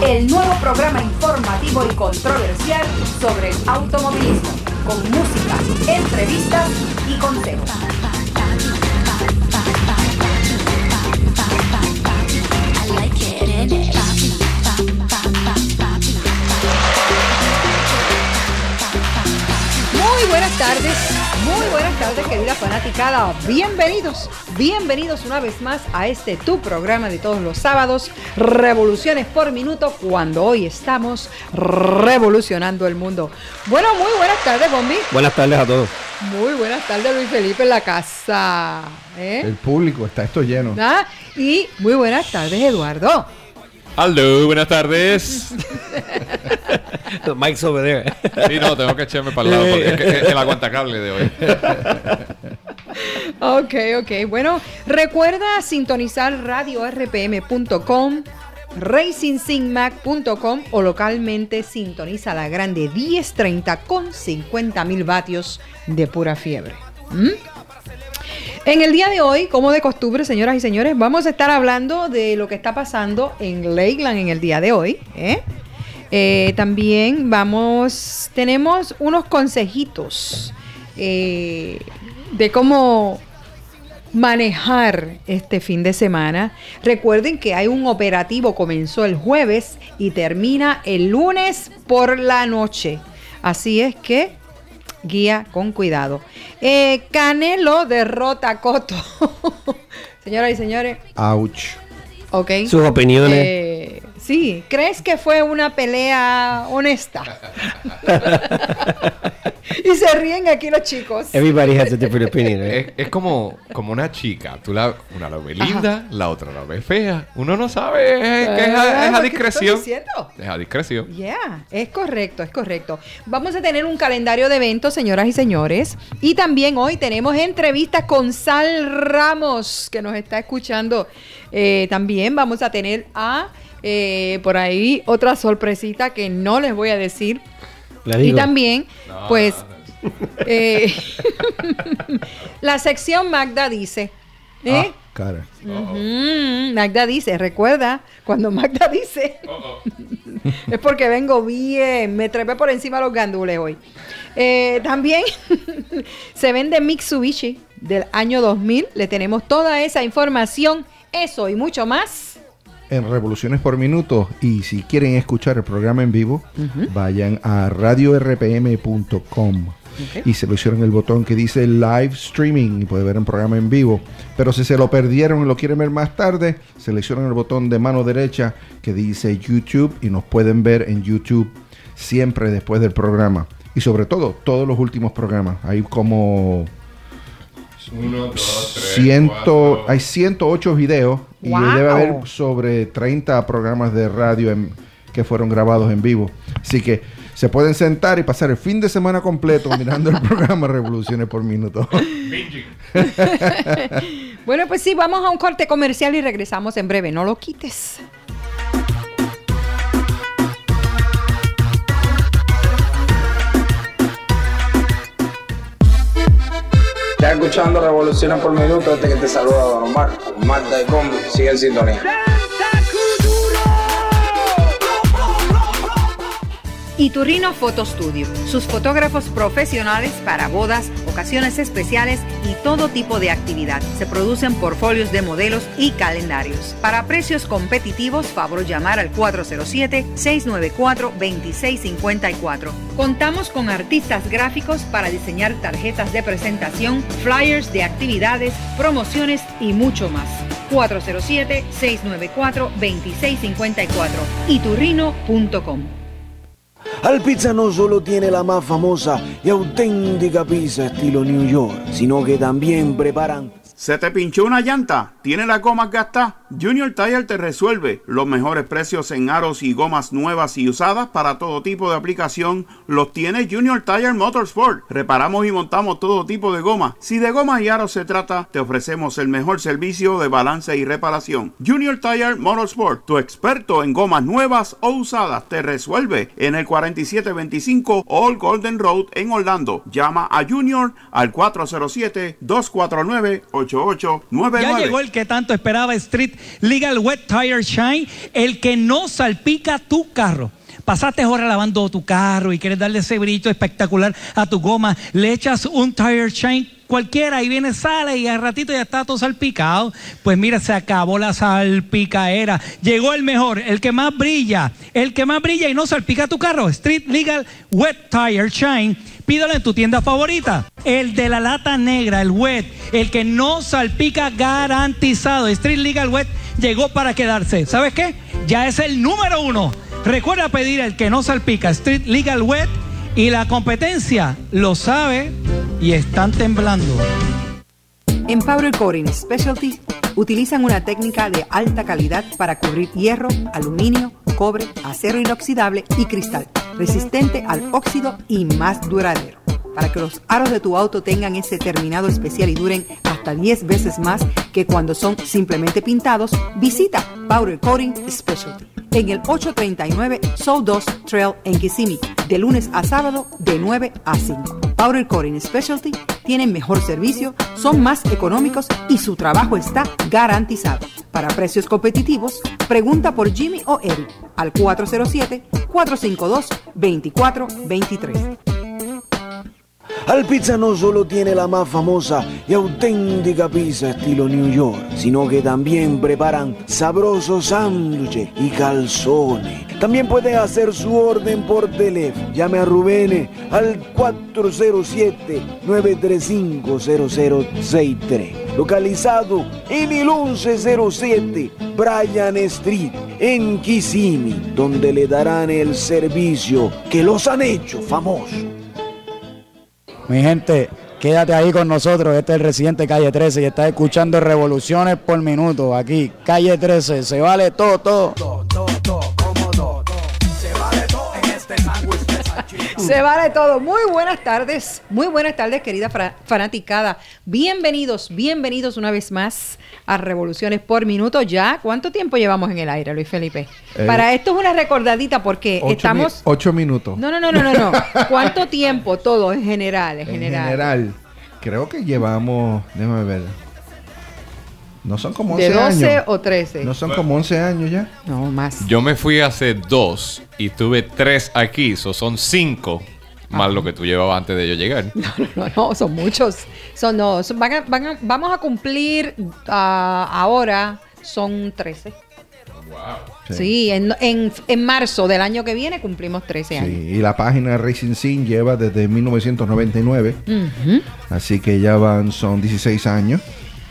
el nuevo programa informativo y controversial sobre el automovilismo, con música, entrevistas y consejos. Muy buenas tardes, querida fanaticada. Bienvenidos una vez más a este tu programa de todos los sábados, Revoluciones por Minuto, cuando hoy estamos revolucionando el mundo. Bueno, muy buenas tardes, Bombi. Buenas tardes a todos. Muy buenas tardes, Luis Felipe en la casa. El público, está esto lleno. Y muy buenas tardes, Eduardo. Aló, buenas tardes. Mike's over there. Sí, no, tengo que echarme para el lado porque es el aguantacable de hoy. Ok. Bueno, recuerda sintonizar radiorpm.com, racingsinmac.com o localmente sintoniza la grande 1030 con 50,000 vatios de pura fiebre. En el día de hoy, como de costumbre, señoras y señores, vamos a estar hablando de lo que está pasando en Lakeland en el día de hoy. También tenemos unos consejitos de cómo manejar este fin de semana. Recuerden que hay un operativo, comenzó el jueves y termina el lunes por la noche. Así es que guía con cuidado. Canelo derrota a Cotto. Señoras y señores. Ouch. Ok. Sus opiniones. Sí. ¿Crees que fue una pelea honesta? Y se ríen aquí los chicos. Everybody has a different opinion. Es como una chica. Una la ve linda, la otra la ve fea. Uno no sabe, es a discreción. Es a discreción. Es correcto. Vamos a tener un calendario de eventos, señoras y señores. Y también hoy tenemos entrevistas con Sal Ramos, que nos está escuchando. También vamos a tener por ahí otra sorpresita que no les voy a decir. Y también, la sección Magda dice. Cara. Magda dice, recuerda, cuando Magda dice, es porque vengo bien, me trepé por encima de los gandules hoy. También se vende Mitsubishi del año 2000, le tenemos toda esa información, eso y mucho más en Revoluciones por Minuto. Y si quieren escuchar el programa en vivo, vayan a radiorpm.com y seleccionen el botón que dice Live Streaming y pueden ver un programa en vivo. Pero si se lo perdieron y lo quieren ver más tarde, seleccionen el botón de mano derecha que dice YouTube y nos pueden ver en YouTube siempre después del programa. Y sobre todo, todos los últimos programas. Hay como 1, 2, 3, 4. Hay 108 videos. Y debe haber sobre 30 programas de radio que fueron grabados en vivo. Así que se pueden sentar y pasar el fin de semana completo mirando el programa Revoluciones por Minuto. Bueno, pues sí, vamos a un corte comercial y regresamos en breve. No lo quites. Estás escuchando Revoluciones por Minuto, que te saluda Don Omar. Marta de Combi, sigue en sintonía. Iturrino Photo Studio, sus fotógrafos profesionales para bodas, ocasiones especiales y todo tipo de actividad. Se producen portfolios de modelos y calendarios. Para precios competitivos, favor llamar al 407-694-2654. Contamos con artistas gráficos para diseñar tarjetas de presentación, flyers de actividades, promociones y mucho más. 407-694-2654. Iturrino.com. Alpizza no solo tiene la más famosa y auténtica pizza estilo New York, sino que también preparan ¿Se te pinchó una llanta? ¿Tiene la goma gastada? Junior Tire te resuelve. Los mejores precios en aros y gomas nuevas y usadas para todo tipo de aplicación los tiene Junior Tire Motorsport. Reparamos y montamos todo tipo de goma. Si de gomas y aros se trata, te ofrecemos el mejor servicio de balance y reparación. Junior Tire Motorsport, tu experto en gomas nuevas o usadas, te resuelve en el 4725 Old Golden Road en Orlando. Llama a Junior al 407-249-8899. Ya llegó el que tanto esperaba, Street Legal Wet Tire Shine, el que no salpica tu carro. Pasaste horas lavando tu carro y quieres darle ese brillo espectacular a tu goma, le echas un Tire Shine cualquiera y viene, sale y al ratito ya está todo salpicado. Pues mira, se acabó la salpicaera. Llegó el mejor, el que más brilla y no salpica tu carro. Street Legal Wet Tire Shine. Pídalo en tu tienda favorita. El de la lata negra, el wet, el que no salpica, garantizado. Street Legal Wet llegó para quedarse. ¿Sabes qué? Ya es el número 1. Recuerda pedir el que no salpica, Street Legal Wet, y la competencia lo sabe y están temblando. En Powder Coating Specialty utilizan una técnica de alta calidad para cubrir hierro, aluminio, cobre, acero inoxidable y cristal, resistente al óxido y más duradero. Para que los aros de tu auto tengan ese terminado especial y duren hasta 10 veces más que cuando son simplemente pintados, visita Powder Coating Specialty en el 839 Sawdust Trail en Kissimmee, de lunes a sábado de 9 a 5. Powder Coating Specialty tienen mejor servicio, son más económicos y su trabajo está garantizado. Para precios competitivos, pregunta por Jimmy o Eric al 407-452-2423. Alpizza no solo tiene la más famosa y auténtica pizza estilo New York, sino que también preparan sabrosos sándwiches y calzones. También puede hacer su orden por teléfono. Llame a Rubén al 407-935-0063. Localizado en el 1107 Bryan Street, en Kissimmee, donde le darán el servicio que los han hecho famosos. Mi gente, quédate ahí con nosotros. Este es el residente Calle 13 y estás escuchando Revoluciones por Minuto. Aquí, Calle 13, se vale todo, todo. Se vale todo en este sándwich de salchicha. Se vale todo. Muy buenas tardes, querida fanaticada. Bienvenidos una vez más a Revoluciones por Minuto. Ya, ¿cuánto tiempo llevamos en el aire, Luis Felipe? Para esto es una recordadita porque estamos... 8 minutos. No. ¿Cuánto tiempo? Todo en general, en general. Creo que llevamos, déjame ver. No son como 11 años. ¿De 12 años. o 13? No son como 11 años ya. No, más. Yo me fui hace 2 y tuve 3 aquí, son 5 más lo que tú llevabas antes de yo llegar. No, son muchos. Vamos a cumplir ahora, son 13. Wow. Sí, en marzo del año que viene cumplimos 13 años. Sí, y la página Racing Scene lleva desde 1999. Así que son 16 años.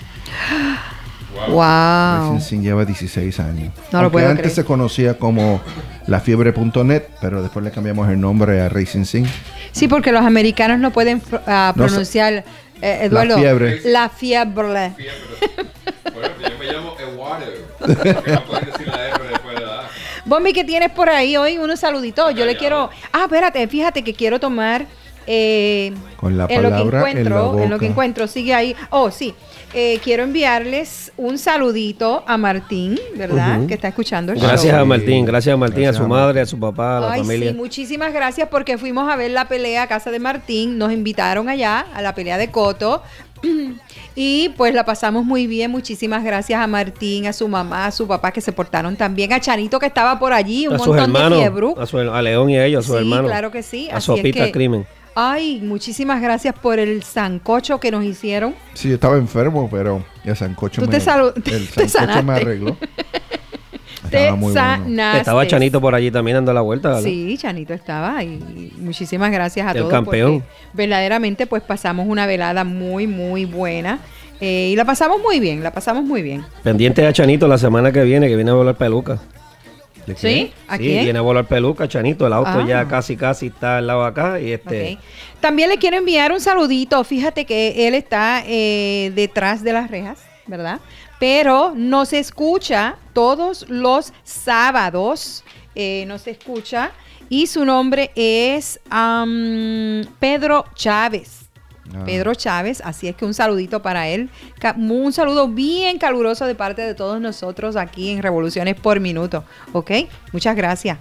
Wow. Racing Scene lleva 16 años. No lo puedo antes creer. se conocía como lafiebre.net, pero después le cambiamos el nombre a Racing Scene. Sí, porque los americanos no pueden pronunciar, Eduardo, la fiebre. Bueno, yo me llamo Eduardo. Porque no puedes decir la R después de la A. Bombi, ¿qué tienes por ahí hoy? Unos saluditos. Yo le quiero... espérate, fíjate que quiero tomar... con la palabra en la boca. En lo que encuentro, sigue ahí. Oh, sí. Quiero enviarles un saludito a Martín, ¿verdad? Que está escuchando el show. Gracias a Martín, a su madre, a su papá, a la familia. Sí, muchísimas gracias porque fuimos a ver la pelea a casa de Martín. Nos invitaron allá a la pelea de Cotto. Y pues la pasamos muy bien. Muchísimas gracias a Martín, a su mamá, a su papá que se portaron también, a Chanito que estaba por allí, un montón de fiebre. A León y a ellos, a sus hermanos. Sí, claro que sí. A Sopita Crimen. Ay, muchísimas gracias por el sancocho que nos hicieron. Sí, yo estaba enfermo, pero el sancocho me arregló. Te sanaste. Estaba Chanito por allí también dando la vuelta, ¿verdad? Sí, Chanito estaba y muchísimas gracias a todos. El campeón. Verdaderamente pues pasamos una velada muy, muy buena. Y la pasamos muy bien, Pendiente a Chanito la semana que viene a volar peluca. ¿Sí? ¿A quién? Viene a volar peluca, Chanito. El auto ya casi está al lado de acá. Y Okay. También le quiero enviar un saludito. Fíjate que él está detrás de las rejas, ¿verdad? Pero nos escucha todos los sábados. Nos escucha. Y su nombre es Pedro Chávez. Pedro Chávez, así es que un saludito para él, un saludo bien caluroso de parte de todos nosotros aquí en Revoluciones por Minuto, ¿ok? Muchas gracias.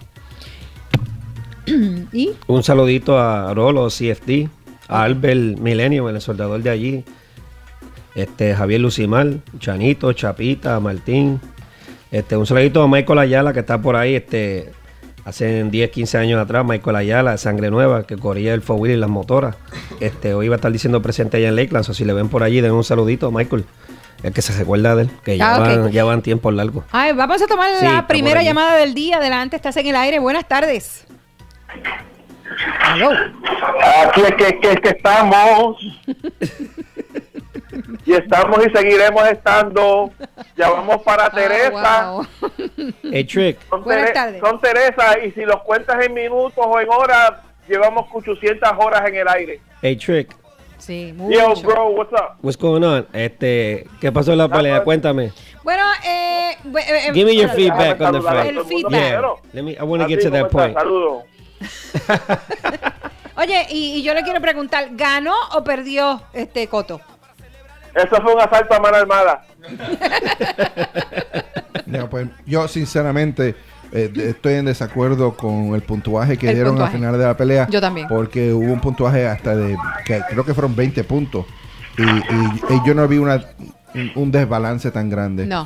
¿Y? Un saludito a Rolo, CFD, a Albert Milenio, el soldador de allí, Javier Lucimar, Chanito, Chapita, Martín, Un saludito a Michael Ayala, que está por ahí, hace 10, 15 años atrás, Michael Ayala, Sangre Nueva, que corría el four wheel y las motoras. Hoy va a estar diciendo presente allá en Lakeland, o si le ven por allí, den un saludito a Michael. El que se recuerda de él, que ya van tiempos largos. Ay, vamos a tomar la primera llamada del día. Adelante, estás en el aire. Buenas tardes. Aló. Aquí es que estamos. Y estamos y seguiremos estando. Ya vamos para Teresa. Wow. Hey, Trick. Buenas tardes. Son Teresa, y si los cuentas en minutos o en horas, llevamos 800 horas en el aire. Hey, Trick. Sí, mucho. Yo, bro, what's up? What's going on? ¿Qué pasó en la pelea? Cuéntame. Bueno, Give me your feedback on the fight. El feedback. Yeah. I want to get to that point. Saludos. Oye, y yo le quiero preguntar, ¿ganó o perdió Cotto? Eso fue un asalto a mano armada. No, pues, yo sinceramente estoy en desacuerdo con el puntuaje que dieron al final de la pelea. Yo también. Porque hubo un puntuaje hasta que creo que fueron 20 puntos. Y yo no vi un desbalance tan grande. No.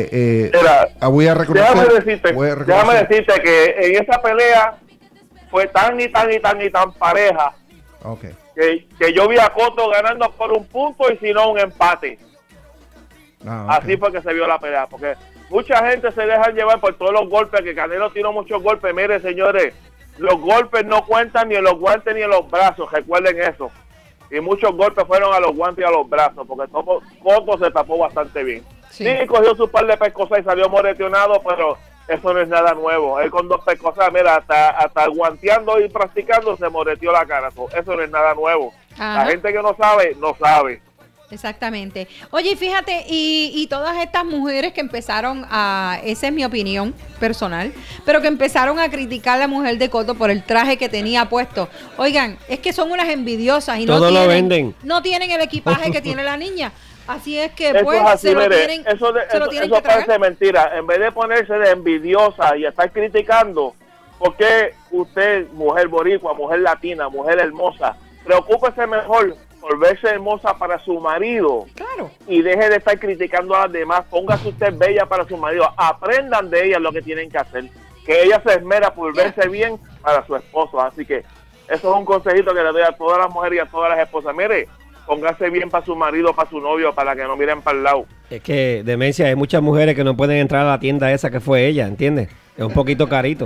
Voy a reconocer. Déjame decirte que en esa pelea fue tan pareja. Okay. Que yo vi a Cotto ganando por un punto y si no un empate. Okay. Así fue que se vio la pelea, porque mucha gente se deja llevar por todos los golpes, que Canelo tiró muchos golpes. Mire, señores, los golpes no cuentan ni en los guantes ni en los brazos, recuerden eso. Y muchos golpes fueron a los guantes y a los brazos, porque Cotto se tapó bastante bien. Sí, cogió su par de pescosas y salió moreteonado, pero eso no es nada nuevo. Él con 2 pescosas, mira, hasta guanteando y practicando se moreteó la cara. Eso no es nada nuevo. Ajá. La gente que no sabe, no sabe. Exactamente. Oye, fíjate, y todas estas mujeres que empezaron esa es mi opinión personal, pero que empezaron a criticar a la mujer de Cotto por el traje que tenía puesto. Oigan, es que son unas envidiosas y todo lo venden. No tienen el equipaje que tiene la niña. Así es que Eso pues es así, se lo mire, tienen, eso que parece tragar. mentira. En vez de ponerse de envidiosa y estar criticando, ¿por qué usted, mujer boricua, mujer latina, mujer hermosa, preocúpese mejor por verse hermosa para su marido? Claro. Y deje de estar criticando a las demás. Póngase usted bella para su marido. Aprendan de ellas lo que tienen que hacer. Que ella se esmera por verse bien para su esposo. Así que eso es un consejito que le doy a todas las mujeres y a todas las esposas. Mire, póngase bien para su marido, para su novio, para que no miren para el lado. Es que, demencia, hay muchas mujeres que no pueden entrar a la tienda esa que fue ella, ¿entiendes? Es un poquito carito.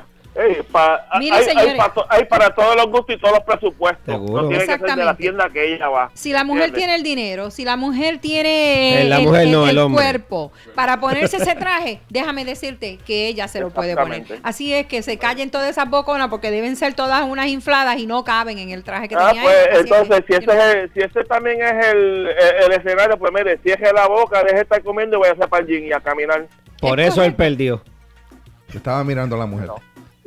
Mire, señores, hay para todos los gustos y todos los presupuestos. Seguro. No tiene que ser de la tienda que ella va. si la mujer tiene el dinero, si la mujer tiene el hombre. cuerpo para ponerse ese traje, déjame decirte que ella se lo puede poner. Así es que se callen todas esas boconas, porque deben ser todas unas infladas y no caben en el traje que tenía pues ella. entonces, si ese también es el escenario, pues mire, cierre la boca, deje de estar comiendo y voy a hacer para el gym y a caminar. Por eso él perdió. Estaba mirando a la mujer.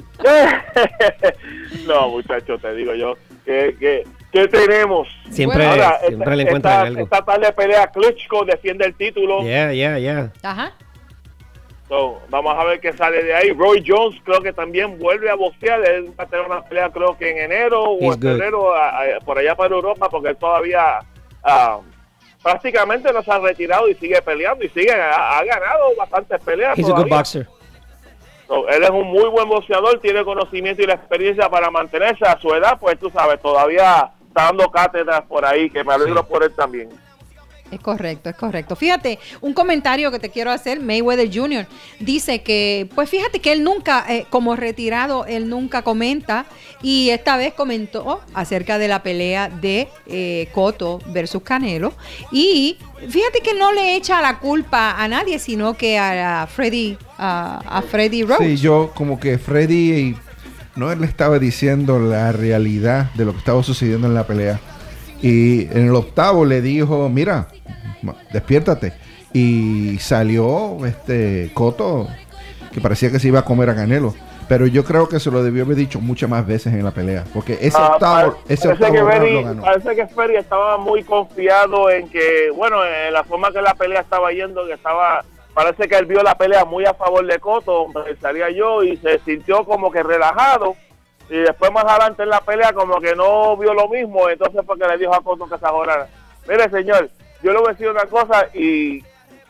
No, muchachos, te digo yo que tenemos. Siempre le encuentran algo. Esta tarde pelea Klitschko, defiende el título. Yeah. Ajá. So, vamos a ver qué sale de ahí. Roy Jones creo que también vuelve a boxear. Él va a tener una pelea creo que en enero o en febrero por allá para Europa, porque él todavía prácticamente no se ha retirado y sigue peleando y ha ganado bastantes peleas. He's a good boxer. So, él es un muy buen boxeador, tiene conocimiento y la experiencia para mantenerse a su edad, pues tú sabes, todavía está dando cátedras por ahí, que me alegro por él también. Es correcto, es correcto. Fíjate, un comentario que te quiero hacer, Mayweather Jr. dice que, pues fíjate que él nunca, como retirado, él nunca comenta, y esta vez comentó acerca de la pelea de Cotto versus Canelo, y fíjate que no le echa la culpa a nadie, sino que a Freddie Rose. Sí, yo como que Freddie no le estaba diciendo la realidad de lo que estaba sucediendo en la pelea. Y en el octavo le dijo, mira, despiértate. Y salió Cotto, que parecía que se iba a comer a Canelo. Pero yo creo que se lo debió haber dicho muchas más veces en la pelea. Porque ese octavo round lo ganó. Parece que Ferry estaba muy confiado en que, bueno, en la forma que la pelea estaba yendo, parece que él vio la pelea muy a favor de Cotto, pensaría yo, y se sintió como que relajado. Y después más adelante en la pelea como que no vio lo mismo, entonces fue que le dijo a Cotto que se ahorrara. Mire, señor, yo le voy a decir una cosa y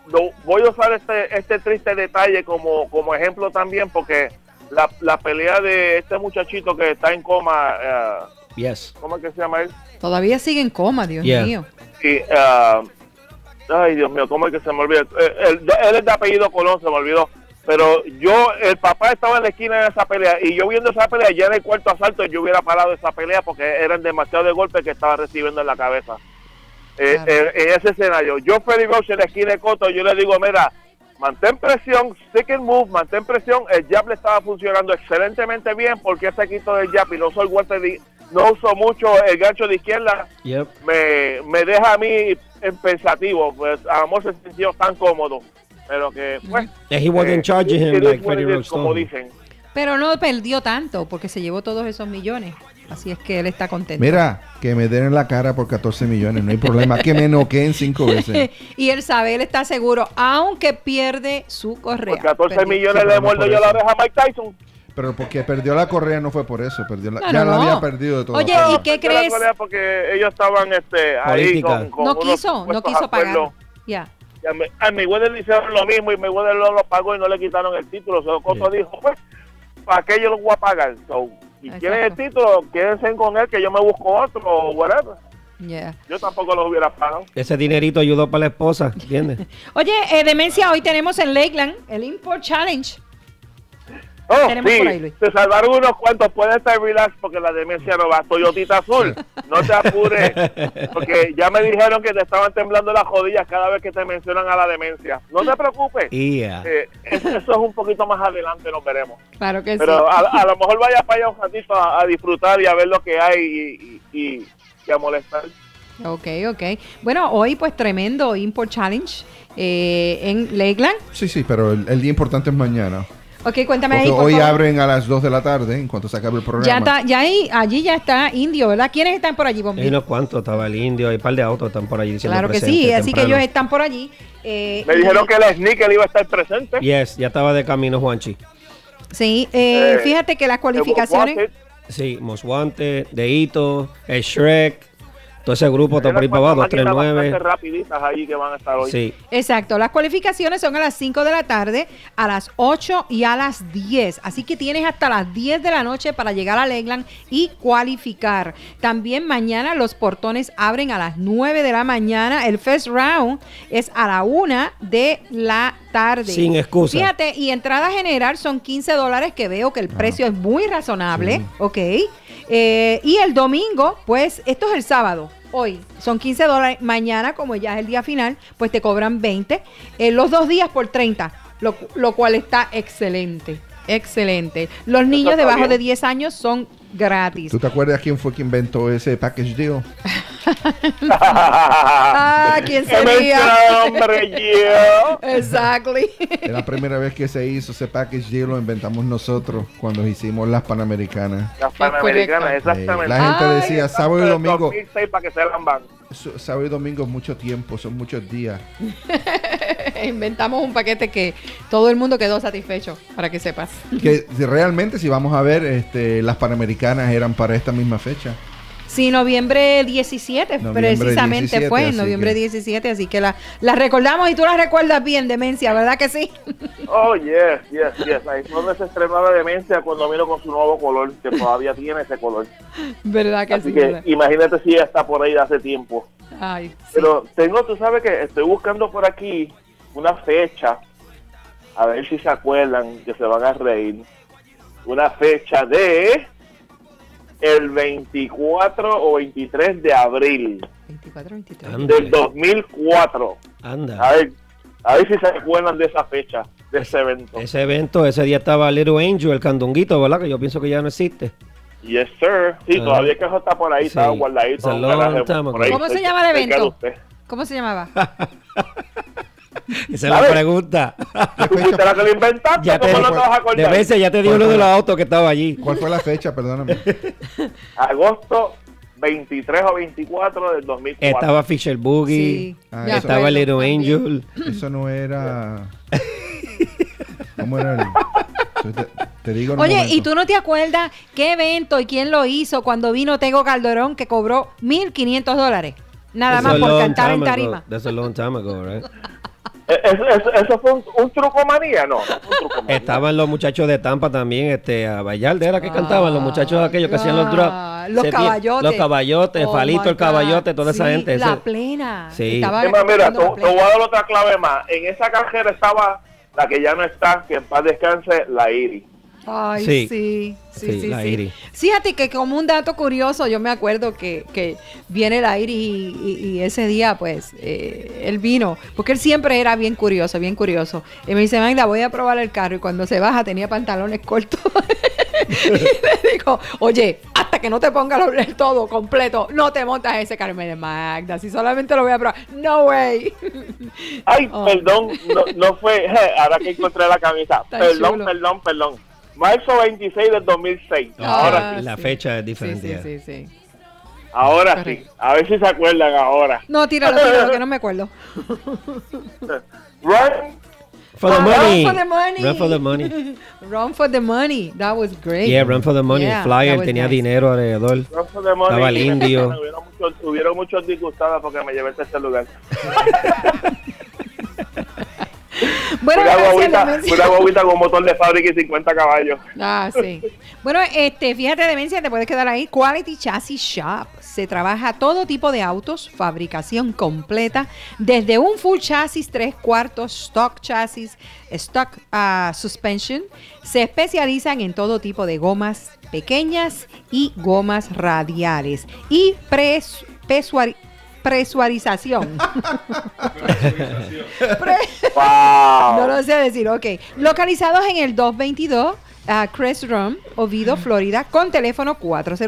voy a usar este triste detalle como ejemplo también, porque la pelea de este muchachito que está en coma, ¿cómo es que se llama él? Todavía sigue en coma, Dios mío. Sí, ay, Dios mío, ¿cómo es que se me olvida? Él es de apellido Colón, se me olvidó. Pero el papá estaba en la esquina de esa pelea, y yo viendo esa pelea, ya en el cuarto asalto yo hubiera parado esa pelea porque eran demasiados golpes que estaba recibiendo en la cabeza. En ese escenario, yo Freddie Roach en la esquina de Cotto, yo le digo, mira, mantén presión, stick and move, mantén presión. El jab le estaba funcionando excelentemente bien porque ese quito del jab y no usó el guante no usó mucho el gancho de izquierda. Me deja a mí pensativo, pues Amor se sintió tan cómodo, pero que pues he wasn't charging him like Freddie Roach, como dicen. Pero no perdió tanto porque se llevó todos esos millones. Así es que él está contento. Mira, que me den en la cara por 14 millones, no hay problema. Que me noqueen 5 veces. Y él sabe, él está seguro, aunque pierde su correa. Por 14 millones le muerdo yo la oreja a Mike Tyson. Pero porque perdió la correa no fue por eso. Ya la había perdido de todo. Oye, ¿y qué crees? Porque ellos estaban ahí con no quiso pagar. Ya. A Mayweather le hicieron lo mismo y Mayweather lo pagó y no le quitaron el título. Cotto dijo, pues, ¿para qué yo lo voy a pagar? Si quieren el título, quédense con él, que yo me busco otro o whatever. Yo tampoco los hubiera pagado. Ese dinerito ayudó para la esposa, ¿entiendes? Oye, Demencia, hoy tenemos en Lakeland el Import Challenge. Sí, se salvaron unos cuantos. Puedes estar relax porque la demencia no va. Toyotita azul, no te apures, porque ya me dijeron que te estaban temblando las rodillas cada vez que te mencionan a la demencia. No te preocupes. Eso es un poquito más adelante, nos veremos. Claro que pero sí. A lo mejor vaya para allá un ratito a disfrutar y a ver lo que hay y a molestar. Ok. Bueno, hoy pues tremendo Import Challenge en Lakeland. Sí, pero el día importante es mañana. Ok, cuéntame porque ahí, hoy abren a las 2 de la tarde en cuanto se acabe el programa. Allí ya está Indio, ¿verdad? ¿Quiénes están por allí, Bombi? Hay unos cuantos, estaba el Indio, hay un par de autos están por allí diciendo claro que presente, sí, temprano. así que ellos están por allí. Me dijeron que el Sneaker iba a estar presente. Yes, ya estaba de camino Juanchi. Sí, fíjate que las cualificaciones... Sí, Most Wanted, Deito, el Shrek... Todo ese grupo está por ahí para abajo, 239. Rapiditas ahí que van a estar hoy. Sí. Exacto, las cualificaciones son a las 5 de la tarde, a las 8 y a las 10. Así que tienes hasta las 10 de la noche para llegar a Lakeland y cualificar. También mañana los portones abren a las 9 de la mañana. El first round es a la 1 de la tarde. Sin excusa. Fíjate, y entrada general son $15, que veo que el precio es muy razonable. Sí. Ok. Y el domingo, pues, esto es el sábado. Hoy son $15, mañana como ya es el día final, pues te cobran 20, los 2 días por 30, lo cual está excelente. Los niños debajo de 10 años son gratis. ¿Tú te acuerdas quién fue quien inventó ese package deal? ¿Quién sería? Hombre, yo. Exactly. Es la primera vez que se hizo ese package deal, lo inventamos nosotros cuando hicimos las Panamericanas. Las Panamericanas, exactamente. La gente decía sábado y domingo. 2006 para que se lamban. Sábado y domingo es mucho tiempo, son muchos días. Inventamos un paquete que todo el mundo quedó satisfecho, para que sepas. Que realmente, si vamos a ver, las Panamericanas eran para esta misma fecha. Sí, noviembre 17, precisamente 17, fue en noviembre 17, así que la recordamos y tú la recuerdas bien, Demencia, ¿verdad que sí? Oh, yes. Ahí fue donde se estrenó la Demencia cuando vino con su nuevo color, que todavía tiene ese color. ¿Verdad que así sí? Que ¿verdad? Imagínate si ya está por ahí de hace tiempo. Ay, sí. Pero tú sabes que estoy buscando por aquí una fecha, a ver si se acuerdan, que se van a reír. Una fecha de el 24 o 23 de abril 24-23 del 2004. Anda. A ver si se acuerdan de esa fecha, de ese evento. Ese evento, ese día estaba Little Angel, el candonguito, ¿verdad? Que yo pienso que ya no existe. Yes, sir. Sí, todavía que eso está por ahí, sí. Está guardadito. ¿Cómo se llama el evento? ¿Cómo se llamaba? Esa es la pregunta. ¿Tú fuiste la que lo inventaste? Ya te, ¿Cómo no te vas a acordar? De veces ya te di uno de los autos que estaba allí. ¿Cuál fue la fecha? Perdóname. Agosto 23 o 24 del 2004. Estaba Fisher Boogie. Sí, estaba Little Angel. Eso no era... ¿Cómo era el...? Te digo en Oye, momento. ¿y tú no te acuerdas qué evento y quién lo hizo cuando vino Tego Calderón, que cobró $1,500? Nada más por cantar en tarima. That's a long time ago, right? ¿Eso fue un truco manía? No, un truco manía. Estaban los muchachos de Tampa también, a Vallarde era que cantaban, los muchachos aquellos que hacían los drops. Los caballotes. Los caballotes, Oh Falito my el caballote, toda esa Sí, gente. La ese- plena. Sí. Estaba Es más, mira, cantando te La voy a Plena. dar otra clave más. En esa cajera estaba la que ya no está, que en paz descanse, la Iris. Ay, Sí. sí. Sí, la Iris. Fíjate que como un dato curioso, yo me acuerdo que viene la Iris y ese día, pues, él vino, porque él siempre era bien curioso. Y me dice, Magda, voy a probar el carro. Y cuando se baja tenía pantalones cortos. Y le digo, oye, hasta que no te pongas el todo completo, no te montas ese carro. Y me dice, Magda, si solamente lo voy a probar. No way. Ay, Oh. perdón, no fue, ahora que encontré la camisa. Tan Perdón, chulo. perdón. Marzo 26 del 2006. Ahora sí. La fecha es diferente. ya. Sí. Ahora Correcto. sí. A ver si se acuerdan ahora. No, tíralo, que no me acuerdo. Run. For the money. Run for the money. Run for the money. Run for the money. That was great. Yeah, Run for the money. Yeah, Flyer that was tenía nice. dinero alrededor. Run for the money. Estaba el indio. Hubieron muchos disgustados porque me llevé a este lugar. Bueno, gracias, Una guaguita con motor de fábrica y 50 caballos. Ah, sí. Bueno, fíjate, Demencia, te puedes quedar ahí. Quality Chassis Shop. Se trabaja todo tipo de autos, fabricación completa, desde un full chasis 3/4, stock chasis, stock suspension. Se especializan en todo tipo de gomas pequeñas y gomas radiales. Y presurización. No lo sé decir, ok. Localizados en el 222 Crest Run, Oviedo, Florida, con teléfono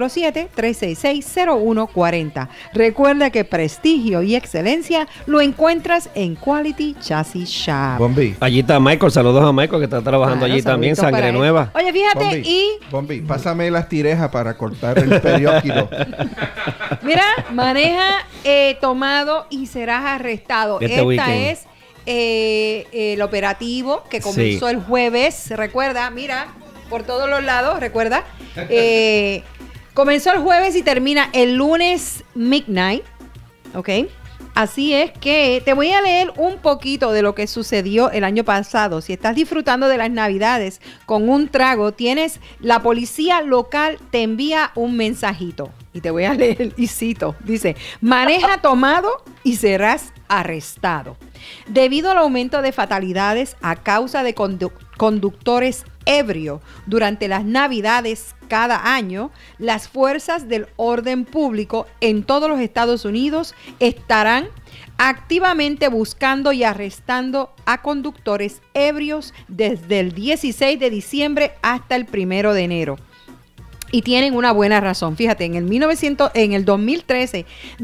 407-366-0140. Recuerda que prestigio y excelencia lo encuentras en Quality Chassis Shop. Bombi. Allí está Michael, saludos a Michael que está trabajando Claro, allí también, saluditos para Sangre él. Nueva. Oye, fíjate, Bombi, pásame las tirejas para cortar el periódico. mira, maneja tomado y serás arrestado. Este Esta weekend. es el operativo que comenzó Sí. el jueves. Recuerda, mira, por todos los lados, recuerda. Comenzó el jueves y termina el lunes midnight. ¿Ok? Así es que te voy a leer un poquito de lo que sucedió el año pasado. Si estás disfrutando de las Navidades con un trago, la policía local te envía un mensajito. Y te voy a leer y cito. Dice, maneja tomado y serás arrestado. Debido al aumento de fatalidades a causa de conductores ebrios durante las Navidades cada año, las fuerzas del orden público en todos los Estados Unidos estarán activamente buscando y arrestando a conductores ebrios desde el 16 de diciembre hasta el 1 de enero. Y tienen una buena razón. Fíjate, en el 2013,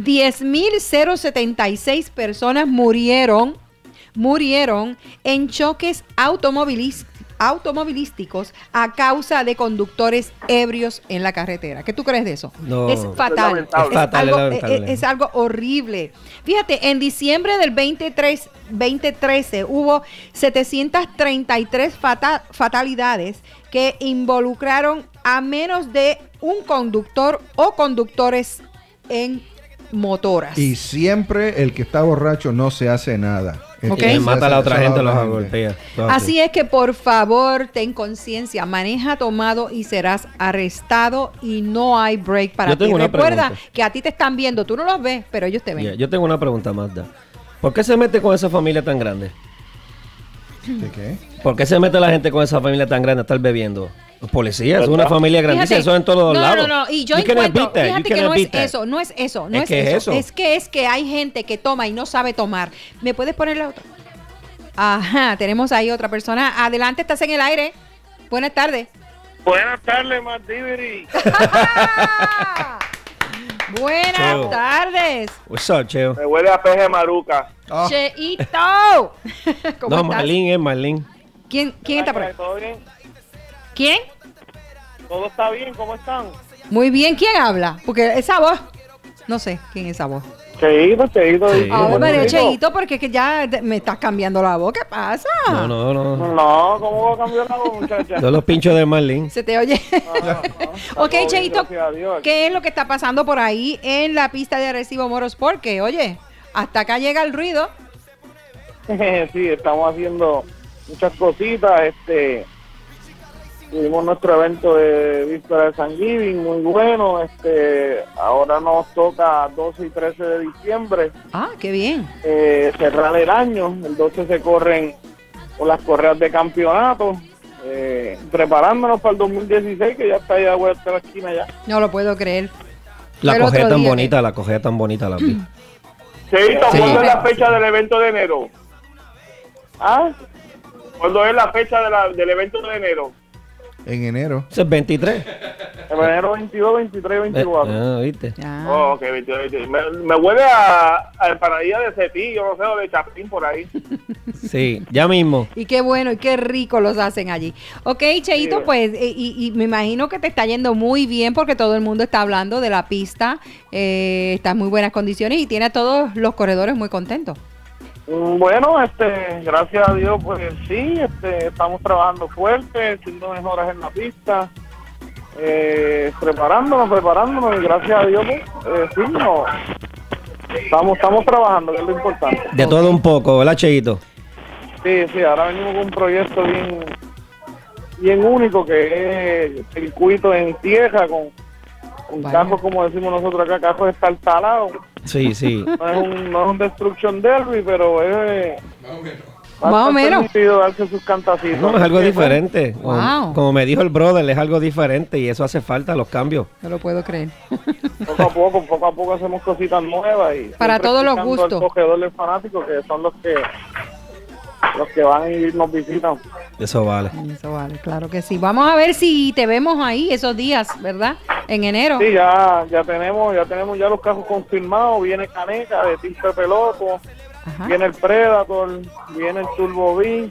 10.076 personas murieron en choques automovilísticos a causa de conductores ebrios en la carretera. ¿Qué tú crees de eso? No. Es fatal. Es lamentable. Es algo horrible. Fíjate, en diciembre del 2013 hubo 733 fatalidades que involucraron a menos de un conductor o conductores en motoras. Y siempre el que está borracho no se hace nada. El Ok. que se Mata a la hace- otra se gente, la los otra golpea. Todo Así es que por favor ten conciencia, maneja tomado y serás arrestado y no hay break para Yo ti. tengo una Recuerda pregunta. que a ti te están viendo, tú no los ves, pero ellos te ven. Yeah, yo tengo una pregunta, Magda. ¿Por qué se mete con esa familia tan grande? ¿De qué? ¿Por qué se mete la gente con esa familia tan grande a estar bebiendo? Los policías, es una familia grandísima, Fíjate, eso en todos no, lados. No, y yo You cannot encuentro, beat that, you fíjate que cannot no es beat that. eso, no es eso, no ¿Es es que es eso. eso? Es que hay gente que toma y no sabe tomar. ¿Me puedes poner la otra? Ajá, tenemos ahí otra persona. Adelante, estás en el aire. Buenas tardes. Buenas tardes, Martibiri. Buenas Cheo. tardes. What's up, Cheo? Me huele a peje maruca. Oh, Cheito. ¿Cómo No, estás? Marlene es Marlene. ¿Quién está por ahí? ¿Todo bien? ¿Quién? ¿Todo está bien? ¿Cómo están? Muy bien, ¿quién habla? Porque esa voz, no sé quién es esa voz. Cheito. Sí. A ver, María Cheito. Cheito, porque es que ya me estás cambiando la voz. ¿Qué pasa? No. No, ¿cómo va a cambiar la voz, muchacha? Todos los pinchos de Marlene. Se te oye. Ok, bien, Cheito, gracias a Dios. ¿qué es lo que está pasando por ahí en la pista de Arecibo Motorsport? Que, oye, hasta acá llega el ruido. Sí, estamos haciendo muchas cositas. Tuvimos nuestro evento de víspera de Thanksgiving, muy bueno. Ahora nos toca 12 y 13 de diciembre. Ah, qué bien. Cerrar el año. El 12 se corren con las correas de campeonato. Preparándonos para el 2016, que ya está ahí a vuelta de la esquina ya. No lo puedo creer. La cogea tan bonita, la cogea tan bonita la vi. Cheito, ¿cuándo es la fecha del evento de enero? ¿Ah? ¿Cuándo es la fecha del evento de enero? En enero. ¿Es el 23? En enero 22, 23, 24. ¿Viste? Oh, ok, 22, 23. Me huele a empanadilla de cetillo, no sé, o de chapín por ahí. Sí, ya mismo. Y qué bueno y qué rico los hacen allí. Ok, Cheito, pues, y me imagino que te está yendo muy bien porque todo el mundo está hablando de la pista. Está en muy buenas condiciones y tiene a todos los corredores muy contentos. Bueno, gracias a Dios, pues sí, estamos trabajando fuerte, haciendo mejoras en la pista, preparándonos y gracias a Dios, pues, sí, estamos trabajando, que es lo importante. De todo un poco, ¿verdad, Cheito? Sí, ahora venimos con un proyecto bien único que es circuito en tierra con cajos, como decimos nosotros acá, cajos estartalados. Sí. No es un Destruction Derby, pero es... Más o menos. Permitido darse sus cantacitos. No, es algo diferente. Wow. Como me dijo el brother, es algo diferente y eso hace falta, los cambios. No lo puedo creer. Poco a poco hacemos cositas nuevas. Y para todos los gustos. Al cogedor fanáticos, que son los que van y nos visitan. Eso vale, claro que sí. Vamos a ver si te vemos ahí esos días, ¿verdad? En enero. Sí, ya tenemos ya los casos confirmados. Viene Caneca de Team Pepe Loco, viene el Predator, viene el Turbo B,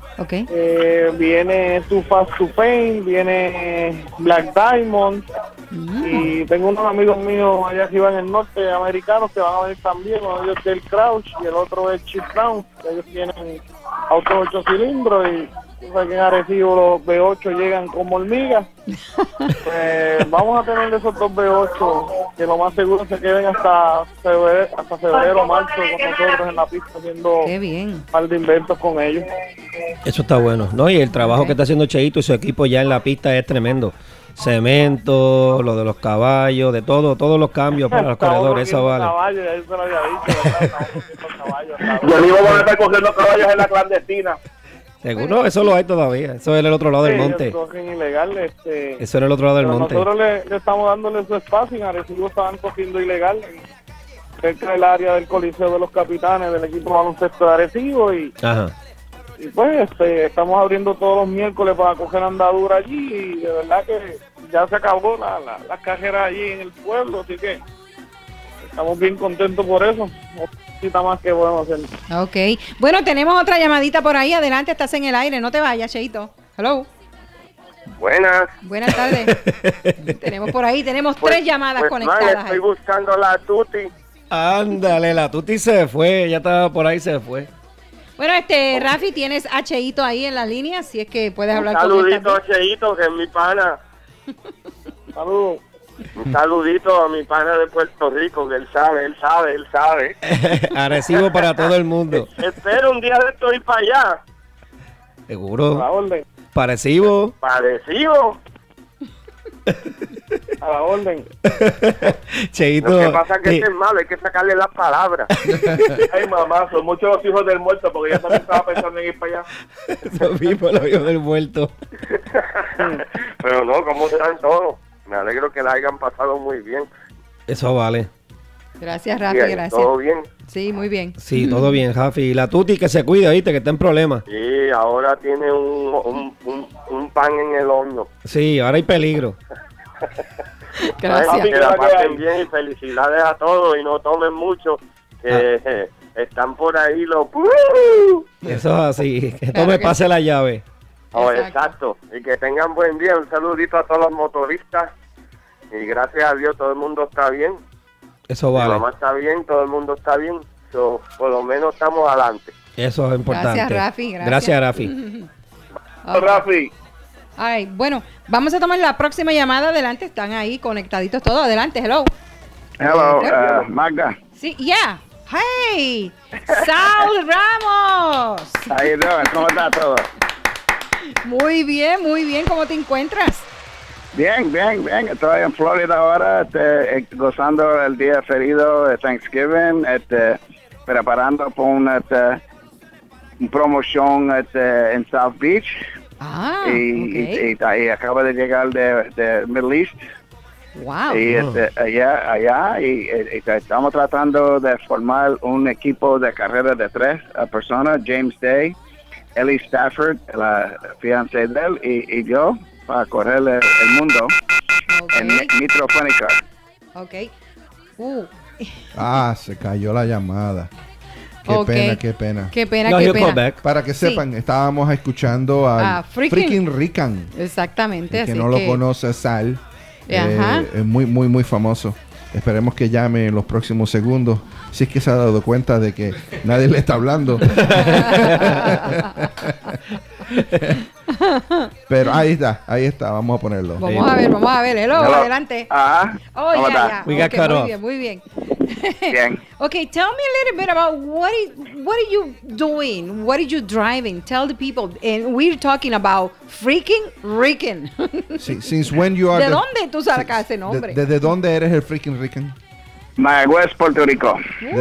viene Too Fast to Paint, viene Black Diamond, y tengo unos amigos míos allá arriba en el norte, americanos, que van a venir también. Uno de ellos es Del Crouch y el otro es Chip Brown. Ellos tienen autos 8 cilindros y aquí en Arecibo los V8 llegan como hormigas. Pues vamos a tener esos dos V8 que lo más seguro se queden hasta febrero, marzo con nosotros en la pista haciendo un par de inventos con ellos. Eso está bueno, ¿no? Y el trabajo que está haciendo Cheito y su equipo ya en la pista es tremendo. Cemento, lo de los caballos, de todos los cambios para los corredores, eso vale. Yo digo que estar cogiendo caballos en la clandestina. Seguro, eso lo hay todavía. Eso es el otro lado del monte. Ilegal, eso es el otro lado del monte. Nosotros le estamos dándole su espacio. En Arecibo estaban cogiendo ilegal cerca del área del Coliseo de los Capitanes del equipo baloncesto de Arecibo y pues estamos abriendo todos los miércoles para coger andadura allí y de verdad que ya se acabó la carrera allí en el pueblo, así que estamos bien contentos por eso. No necesita más que podemos hacer. Ok. Bueno, tenemos otra llamadita por ahí. Adelante, estás en el aire. No te vayas, Cheito. Hello. Buenas tardes. Tenemos por ahí, tenemos 3 llamadas conectadas. Estoy buscando la Tuti. Ándale, la Tuti se fue. Ya estaba por ahí, se fue. Bueno, Rafi, tienes a Cheito ahí en la línea, si es que puedes hablar con él. Saludito a Cheito, que es mi pana. Saludos. Un saludito a mi pana de Puerto Rico, que él sabe. Arecibo para todo el mundo. Espero un día de esto ir para allá. Seguro. A la orden. Parecido. A la orden. Cheito. Lo que pasa es que es malo, hay que sacarle las palabras. Ay, mamá, son muchos los hijos del muerto, porque ya también estaba pensando en ir para allá. Lo mismo, los hijos del muerto. Pero no, ¿cómo están todos? Me alegro que la hayan pasado muy bien. Eso vale. Gracias, Rafi, gracias. ¿Todo bien? Sí, muy bien. Sí, todo bien, Rafi. Y la Tuti que se cuida, ¿viste? Que está en problemas. Sí, ahora tiene un pan en el horno. Sí, ahora hay peligro. Gracias. Que la pasen bien y felicidades a todos y no tomen mucho, que están por ahí los... Eso es así, que tome pase la llave. Exacto, y que tengan buen día. Un saludito a todos los motoristas y gracias a Dios todo el mundo está bien. Eso vale. Mi mamá está bien, todo el mundo está bien, por lo menos estamos adelante. Eso es importante. Gracias, Rafi. Gracias, Rafi. Rafi. Ay, bueno, vamos a tomar la próxima llamada. Adelante, están ahí conectaditos todos. Adelante, hello. Hello, Magda. Sí, yeah. Hey, Saul Ramos. Ahí ¿cómo está todo? Muy bien, ¿cómo te encuentras? Bien. Estoy en Florida ahora, gozando el día ferido de Thanksgiving, preparando por una promoción en South Beach. Y acabo de llegar de Middle East. Wow. Y allá estamos tratando de formar un equipo de carrera de 3 personas, James Day, Ellie Stafford, la fiancé de él, y yo, para correr el mundo en Nitro Funny Car. Ok. Se cayó la llamada. Qué pena. Para que sepan, estábamos escuchando a Freaking Rican. Exactamente. Que no lo conoce, Sal. Es muy famoso. Esperemos que llame en los próximos segundos. Si es que se ha dado cuenta de que nadie le está hablando. Pero ahí está, vamos a ponerlo. Vamos a ver. Hello. Adelante. We got cut off. Muy bien. Bien. Okay, tell me a little bit about what are you doing? What are you driving? Tell the people. And we're talking about Freaking Rican. Since when you are ¿De dónde tú sacas ese nombre? ¿Desde dónde eres el Freaking Rican? Mayagüez, Puerto Rico.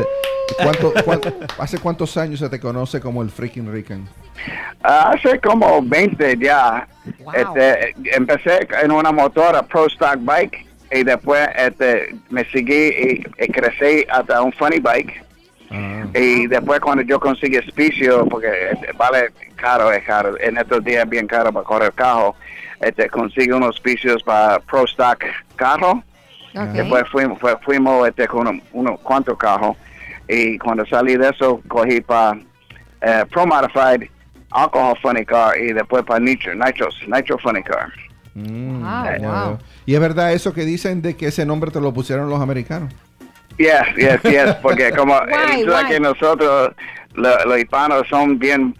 ¿Hace cuántos años se te conoce como el Freaking Rican? Hace como 20 ya. Wow. Empecé en una motora Pro Stock Bike y después me seguí y crecí hasta un Funny Bike. Y después cuando yo conseguí auspicio, porque vale caro, en estos días es bien caro para correr carro, conseguí unos auspicios para Pro Stock carro. Okay. Después fuimos con unos cuantos carros y cuando salí de eso cogí para Pro Modified Alcohol Funny Car y después para Nitro Funny Car. Wow. ¿Y es verdad eso que dicen de que ese nombre te lo pusieron los americanos? Yes, porque como que nosotros los hispanos son bien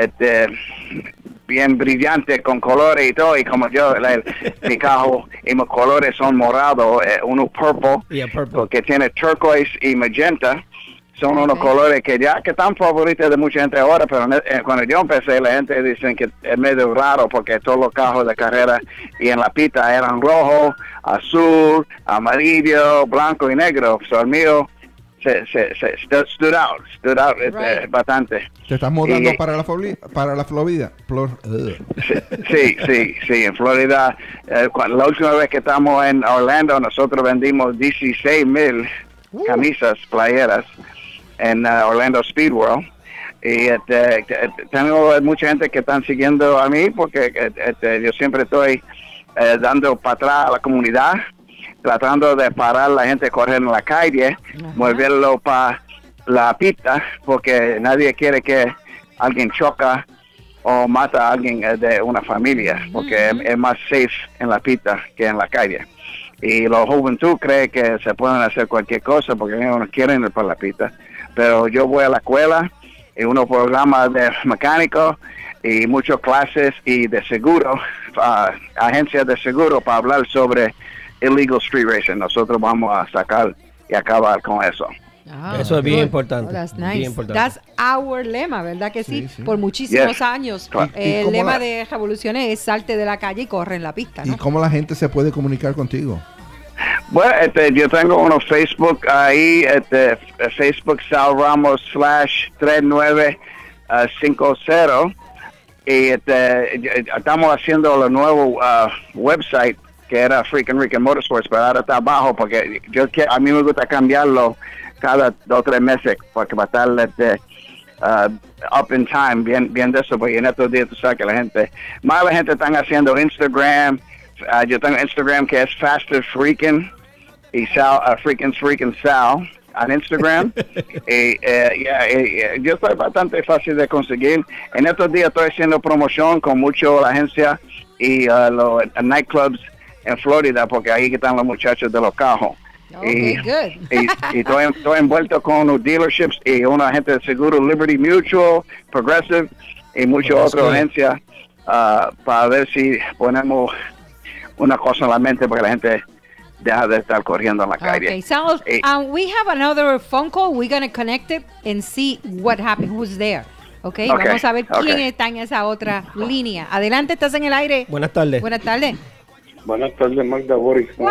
brillantes con colores y todo, y como yo, mi carro y mis colores son morados, uno purple, porque tiene turquoise y magenta, son unos colores que están favoritos de mucha gente ahora, pero cuando yo empecé la gente dice que es medio raro porque todos los carros de carrera y en la pista eran rojo, azul, amarillo, blanco y negro. So el mío se stood out right. Bastante. ¿Te estás mudando para la Florida? Sí, en Florida. La última vez que estamos en Orlando, nosotros vendimos 16,000 camisas, playeras en Orlando Speed World. Y tengo mucha gente que están siguiendo a mí porque yo siempre estoy dando para atrás a la comunidad, tratando de parar a la gente a correr en la calle, moverlo para la pista, porque nadie quiere que alguien choca o mata a alguien de una familia, porque es más safe en la pista que en la calle. Y la juventud cree que se pueden hacer cualquier cosa porque ellos no quieren ir por la pista. Pero yo voy a la escuela y unos programas de mecánico y muchas clases y de seguro, agencias de seguro para hablar sobre illegal street racing. Nosotros vamos a sacar y acabar con eso. Eso es bien importante. That's nice. Bien importante. That's our lema, ¿verdad que sí? Por muchísimos años. El lema de Revoluciones es salte de la calle y corre en la pista, ¿no? ¿Y cómo la gente se puede comunicar contigo? Bueno, yo tengo uno Facebook ahí, Facebook Sal Ramos /3950 y estamos haciendo el nuevo website que era Freaking Rican Motorsports, pero ahora está abajo porque a mí me gusta cambiarlo cada 2 o 3 meses porque va a estar up in time, bien de eso, porque en estos días tú sabes que la gente están haciendo Instagram. Yo tengo Instagram que es Faster Freaking y Sal, Freaking Sal en Instagram. Yo estoy bastante fácil de conseguir. En estos días estoy haciendo promoción con mucho la agencia y los nightclubs en Florida porque ahí están los muchachos de los carros. Okay, y estoy envuelto con unos dealerships y una agente de seguro, Liberty Mutual, Progressive y muchas otras agencias para ver si ponemos una cosa en la mente para que la gente deja de estar corriendo en la calle. Okay, Sal, we have another phone call. We're going to connect it and see what happened, who's there. Okay, vamos a ver quién está en esa otra línea. Adelante, estás en el aire. Buenas tardes. Buenas tardes. Buenas tardes, Magda. Boris. ¡Wow!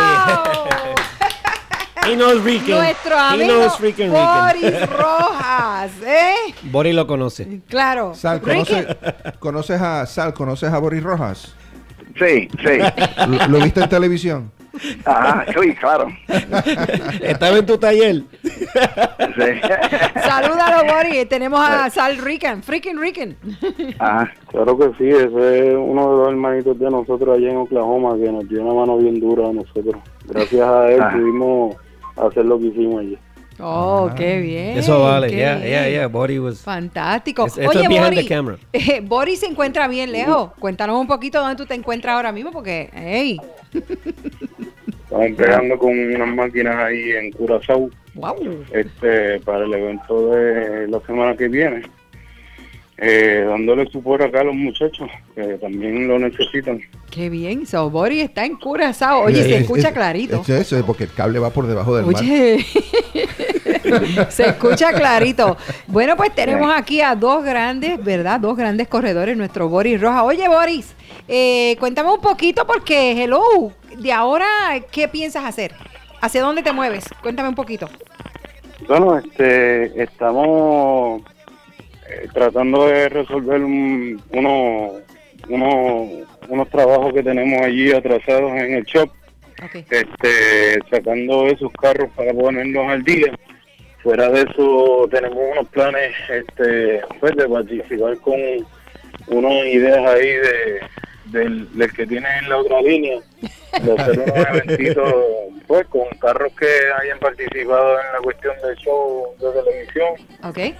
He knows Rican. Nuestro amigo Boris Rojas, Boris lo conoce. Claro. Sal, ¿conoces a Boris Rojas? Sí. ¿Lo viste en televisión? Ajá, sí, claro. Estaba en tu taller. Sí. Salúdalo, Boris. Tenemos a Sal Rican, freaking Rican. Ajá. Claro que sí, ese es uno de los hermanitos de nosotros allá en Oklahoma que nos dio una mano bien dura a nosotros. Gracias a él pudimos hacer lo que hicimos allí. Oh, qué bien. Eso vale, yeah. Boris was... Fantástico. Oye, Boris, Boris se encuentra bien lejos. Cuéntanos un poquito dónde tú te encuentras ahora mismo, porque, hey. Estamos entregando con unas máquinas ahí en Curazao. Wow. Para el evento de la semana que viene. Dándole support acá a los muchachos, que también lo necesitan. Qué bien, so Boris está en Curazao. Oye, se escucha clarito. Eso es porque el cable va por debajo del mar. Se escucha clarito. Bueno, pues tenemos aquí a dos grandes, ¿verdad? Dos grandes corredores, nuestro Boris Rojas. Oye, Boris, cuéntame un poquito porque, hello, de ahora, ¿qué piensas hacer? ¿Hacia dónde te mueves? Cuéntame un poquito. Bueno, estamos tratando de resolver unos trabajos que tenemos allí atrasados en el shop. Okay. Sacando esos carros para ponerlos al día. Fuera de eso tenemos unos planes pues de participar con unas ideas ahí del que tiene en la otra línea, de hacer unos eventitos pues con carros que hayan participado en la cuestión del show de televisión. Okay.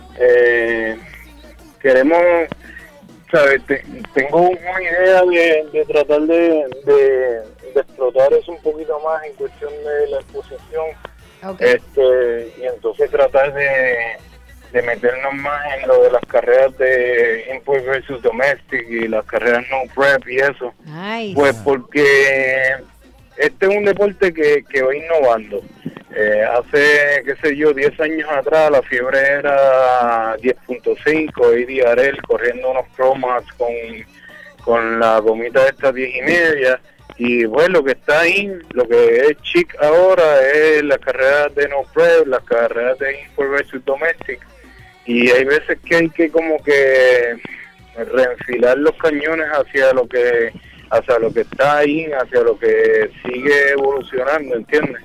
Queremos, ¿sabes? Tengo una idea de tratar de explotar eso un poquito más en cuestión de la exposición. Okay. Y entonces tratar de meternos más en lo de las carreras de import versus domestic y las carreras no prep y eso. Nice. Pues porque este es un deporte que va innovando. Hace, qué sé yo, 10 años atrás la fiebre era 10.5, ADRL corriendo unos promos con la gomita esta 10.5. Y bueno, lo que está ahí, lo que es chic ahora es las carreras de no prep, las carreras de import versus domestic. Y hay veces que hay que como que reenfilar los cañones hacia lo que está ahí, hacia lo que sigue evolucionando, ¿entiendes?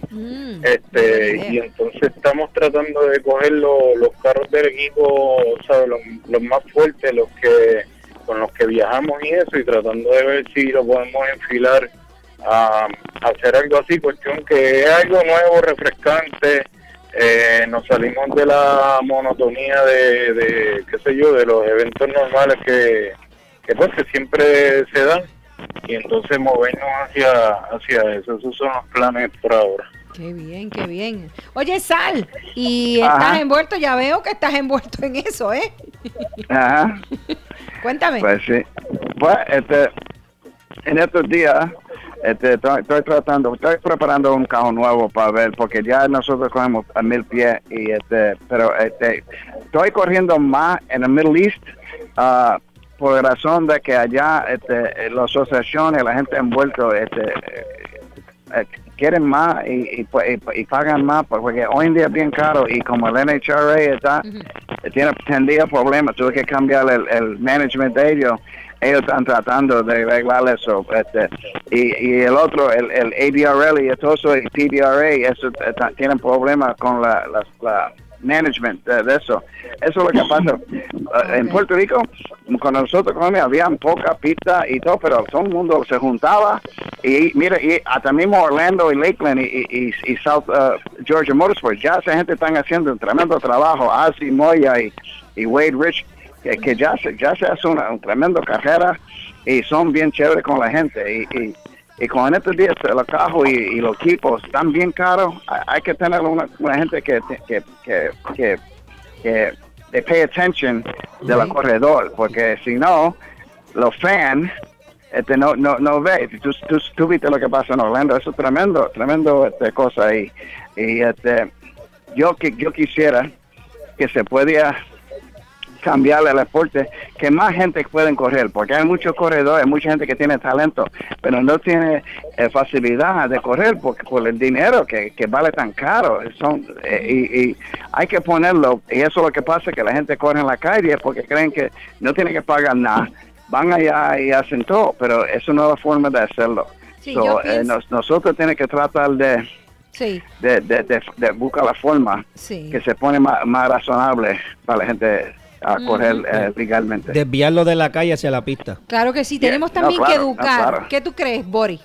Y entonces estamos tratando de coger los carros del equipo, ¿sabes? Los más fuertes, con los que viajamos y eso, y tratando de ver si lo podemos enfilar a hacer algo así, cuestión que es algo nuevo, refrescante. Nos salimos de la monotonía de qué sé yo, de los eventos normales que pues que siempre se dan, y entonces movernos hacia eso. Esos son los planes por ahora. Qué bien, qué bien. Oye, Sal, y estás envuelto, ya veo que estás envuelto en eso, ¿eh? Ajá. Cuéntame. Pues sí. Pues, en estos días, estoy preparando un carro nuevo para ver, porque ya nosotros cogemos a 1000 pies, pero estoy corriendo más en el Middle East, por razón de que allá la asociación y la gente envuelta quieren más y pagan más, porque hoy en día es bien caro, y como el NHRA tendría problemas, tuve que cambiar el management de ellos están tratando de arreglar eso, y el otro, el ADRL y todo eso, el PDRA, eso tienen problemas con la management de eso. Eso es lo que pasa. En Puerto Rico, con nosotros, Colombia, había poca pista y todo, pero todo el mundo se juntaba. Y mira, y hasta mismo Orlando y Lakeland y South Georgia Motorsports, ya esa gente están haciendo un tremendo trabajo. Ozzy Moya y Wade Rich, que ya se hace una tremenda carrera y son bien chéveres con la gente. Y con estos días los carros y los equipos están bien caros, hay que tener una gente que pay attention de la corredor, porque si no, los fans no ve. Tú viste lo que pasa en Orlando, eso es tremendo cosa ahí. Y yo quisiera que se pudiera cambiarle el deporte, que más gente pueden correr, porque hay muchos corredores, mucha gente que tiene talento, pero no tiene facilidad de correr por el dinero que vale tan caro. Y hay que ponerlo, y eso es lo que pasa, que la gente corre en la calle porque creen que no tienen que pagar nada. Van allá y hacen todo, pero eso no es la forma de hacerlo. Sí, nosotros tenemos que tratar de buscar la forma que se pone más razonable para la gente a correr legalmente. Desviarlo de la calle hacia la pista. Claro que sí, tenemos también que educar. claro. ¿Qué tú crees, Boris?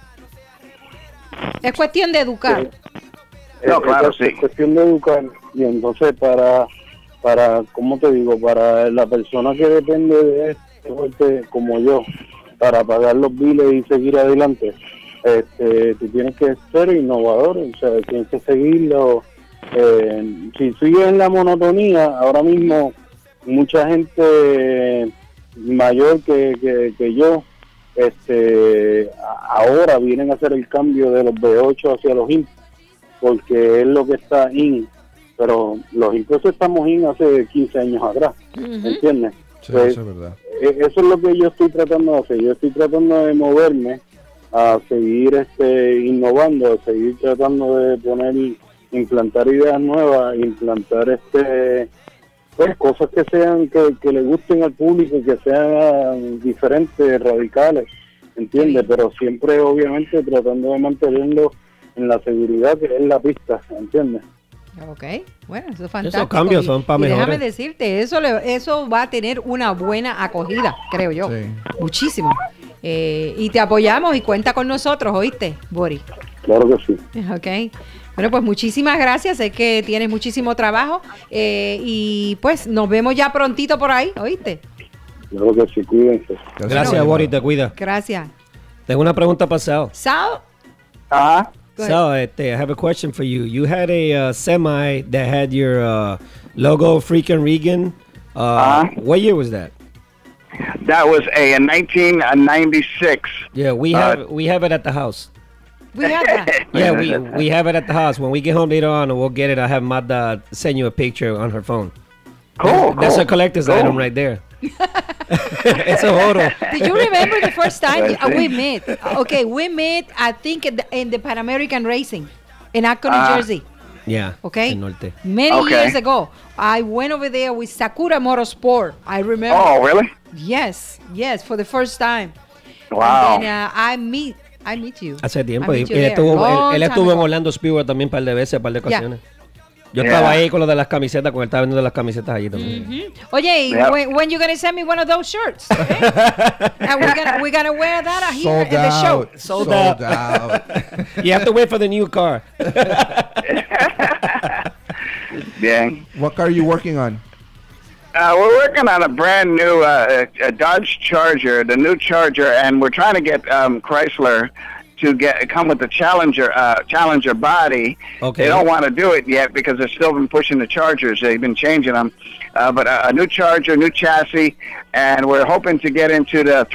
Es cuestión de educar. Es cuestión de educar. Y entonces para ¿cómo te digo? Para la persona que depende de este deporte como yo, para pagar los biles y seguir adelante, tú tienes que ser innovador, o sea, tienes que seguirlo. Si sigues en la monotonía, ahora mismo mucha gente mayor que yo, ahora vienen a hacer el cambio de los B8 hacia los IMP, porque es lo que está in, pero los IMP estamos in hace 15 años atrás, ¿entiendes? Sí, eso es verdad. Eso es lo que yo estoy tratando de hacer. Yo estoy tratando de moverme a seguir innovando, a seguir tratando de implantar ideas nuevas, implantar pues cosas que sean que le gusten al público, que sean diferentes, radicales, ¿entiendes? Pero siempre obviamente tratando de mantenerlo en la seguridad que es la pista, ¿entiendes? Ok, bueno, eso es fantástico. Esos cambios son para mejores. Déjame decirte, eso va a tener una buena acogida, creo yo. Sí. Muchísimo. Y te apoyamos y cuenta con nosotros, ¿oíste, Boris? Claro que sí. Ok. Bueno, pues muchísimas gracias. Sé que tienes muchísimo trabajo. Y pues nos vemos ya prontito por ahí, ¿oíste? Claro que sí, cuídense. Gracias, Boris, te cuida. Gracias. Tengo una pregunta para Sal. Sal. So, I have a question for you. You had a semi that had your logo, Freakin' Regan. What year was that? That was a 1996. Yeah, we have it at the house. We have that. Yeah, we have it at the house. When we get home later on, we'll get it. I have Magda send you a picture on her phone. Cool. That's a collector's item right there. It's a oro. Did you remember the first time we met? Okay, we met, I think, in the Pan American Racing in Akron, New Jersey. Yeah. Okay. El norte. Many years ago, I went over there with Sakura Motorsport. I remember. Oh, really? Yes, for the first time. Wow. And then I meet you. Hace tiempo. I Y meet you él there. estuvo Long time en ago. Orlando Speedway también un par de veces, un par de ocasiones. Yo Yeah. estaba ahí con lo de las camisetas, con él estaba vendiendo las camisetas allí también. Oye, Yep. when you gonna send me one of those shirts? Okay? And we're gonna wear that here Sold at the show. out. Sold out. You have to wait for the new car. Bien. What car are you working on? We're working on a brand new a Dodge Charger, the new Charger, and we're trying to get Chrysler to come with the Challenger body. Okay. They don't want to do it yet because they've still been pushing the Chargers. They've been changing them. But a new Charger, new chassis, and we're hoping to get into the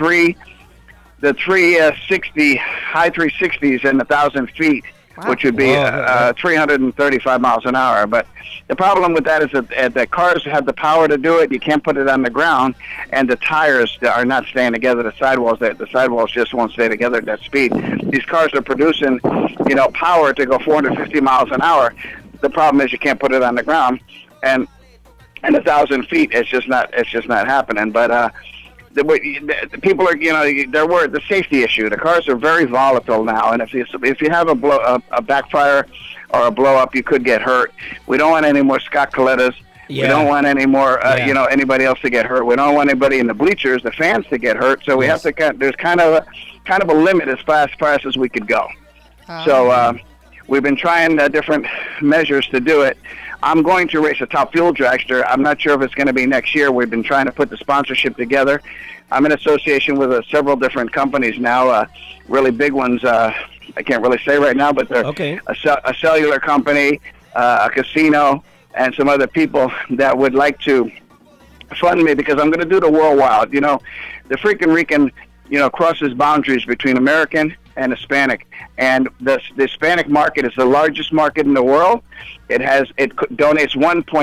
360, high 360s and 1,000 feet, which would be 335 miles an hour. But the problem with that is that the cars have the power to do it. You can't put it on the ground, and the tires are not staying together. The sidewalls just won't stay together at that speed. These cars are producing, power to go 450 miles an hour. The problem is you can't put it on the ground, and 1,000 feet, it's just not happening. But the people are, they're worried. The safety issue. The cars are very volatile now, and if you have a backfire or a blow up, you could get hurt. We don't want any more Scott Colettas. Yeah. We don't want any more, anybody else to get hurt. We don't want anybody in the bleachers, the fans, to get hurt. So we have to. There's kind of a limit as fast as we could go. So we've been trying different measures to do it. I'm going to race a Top Fuel dragster. I'm not sure if it's going to be next year. We've been trying to put the sponsorship together. I'm in association with several different companies now, really big ones. I can't really say right now, but they're a cellular company, a casino, and some other people that would like to fund me because I'm going to do the World Wild. The Freakin' Rican crosses boundaries between American and Hispanic. And the Hispanic market is the largest market in the world. It donates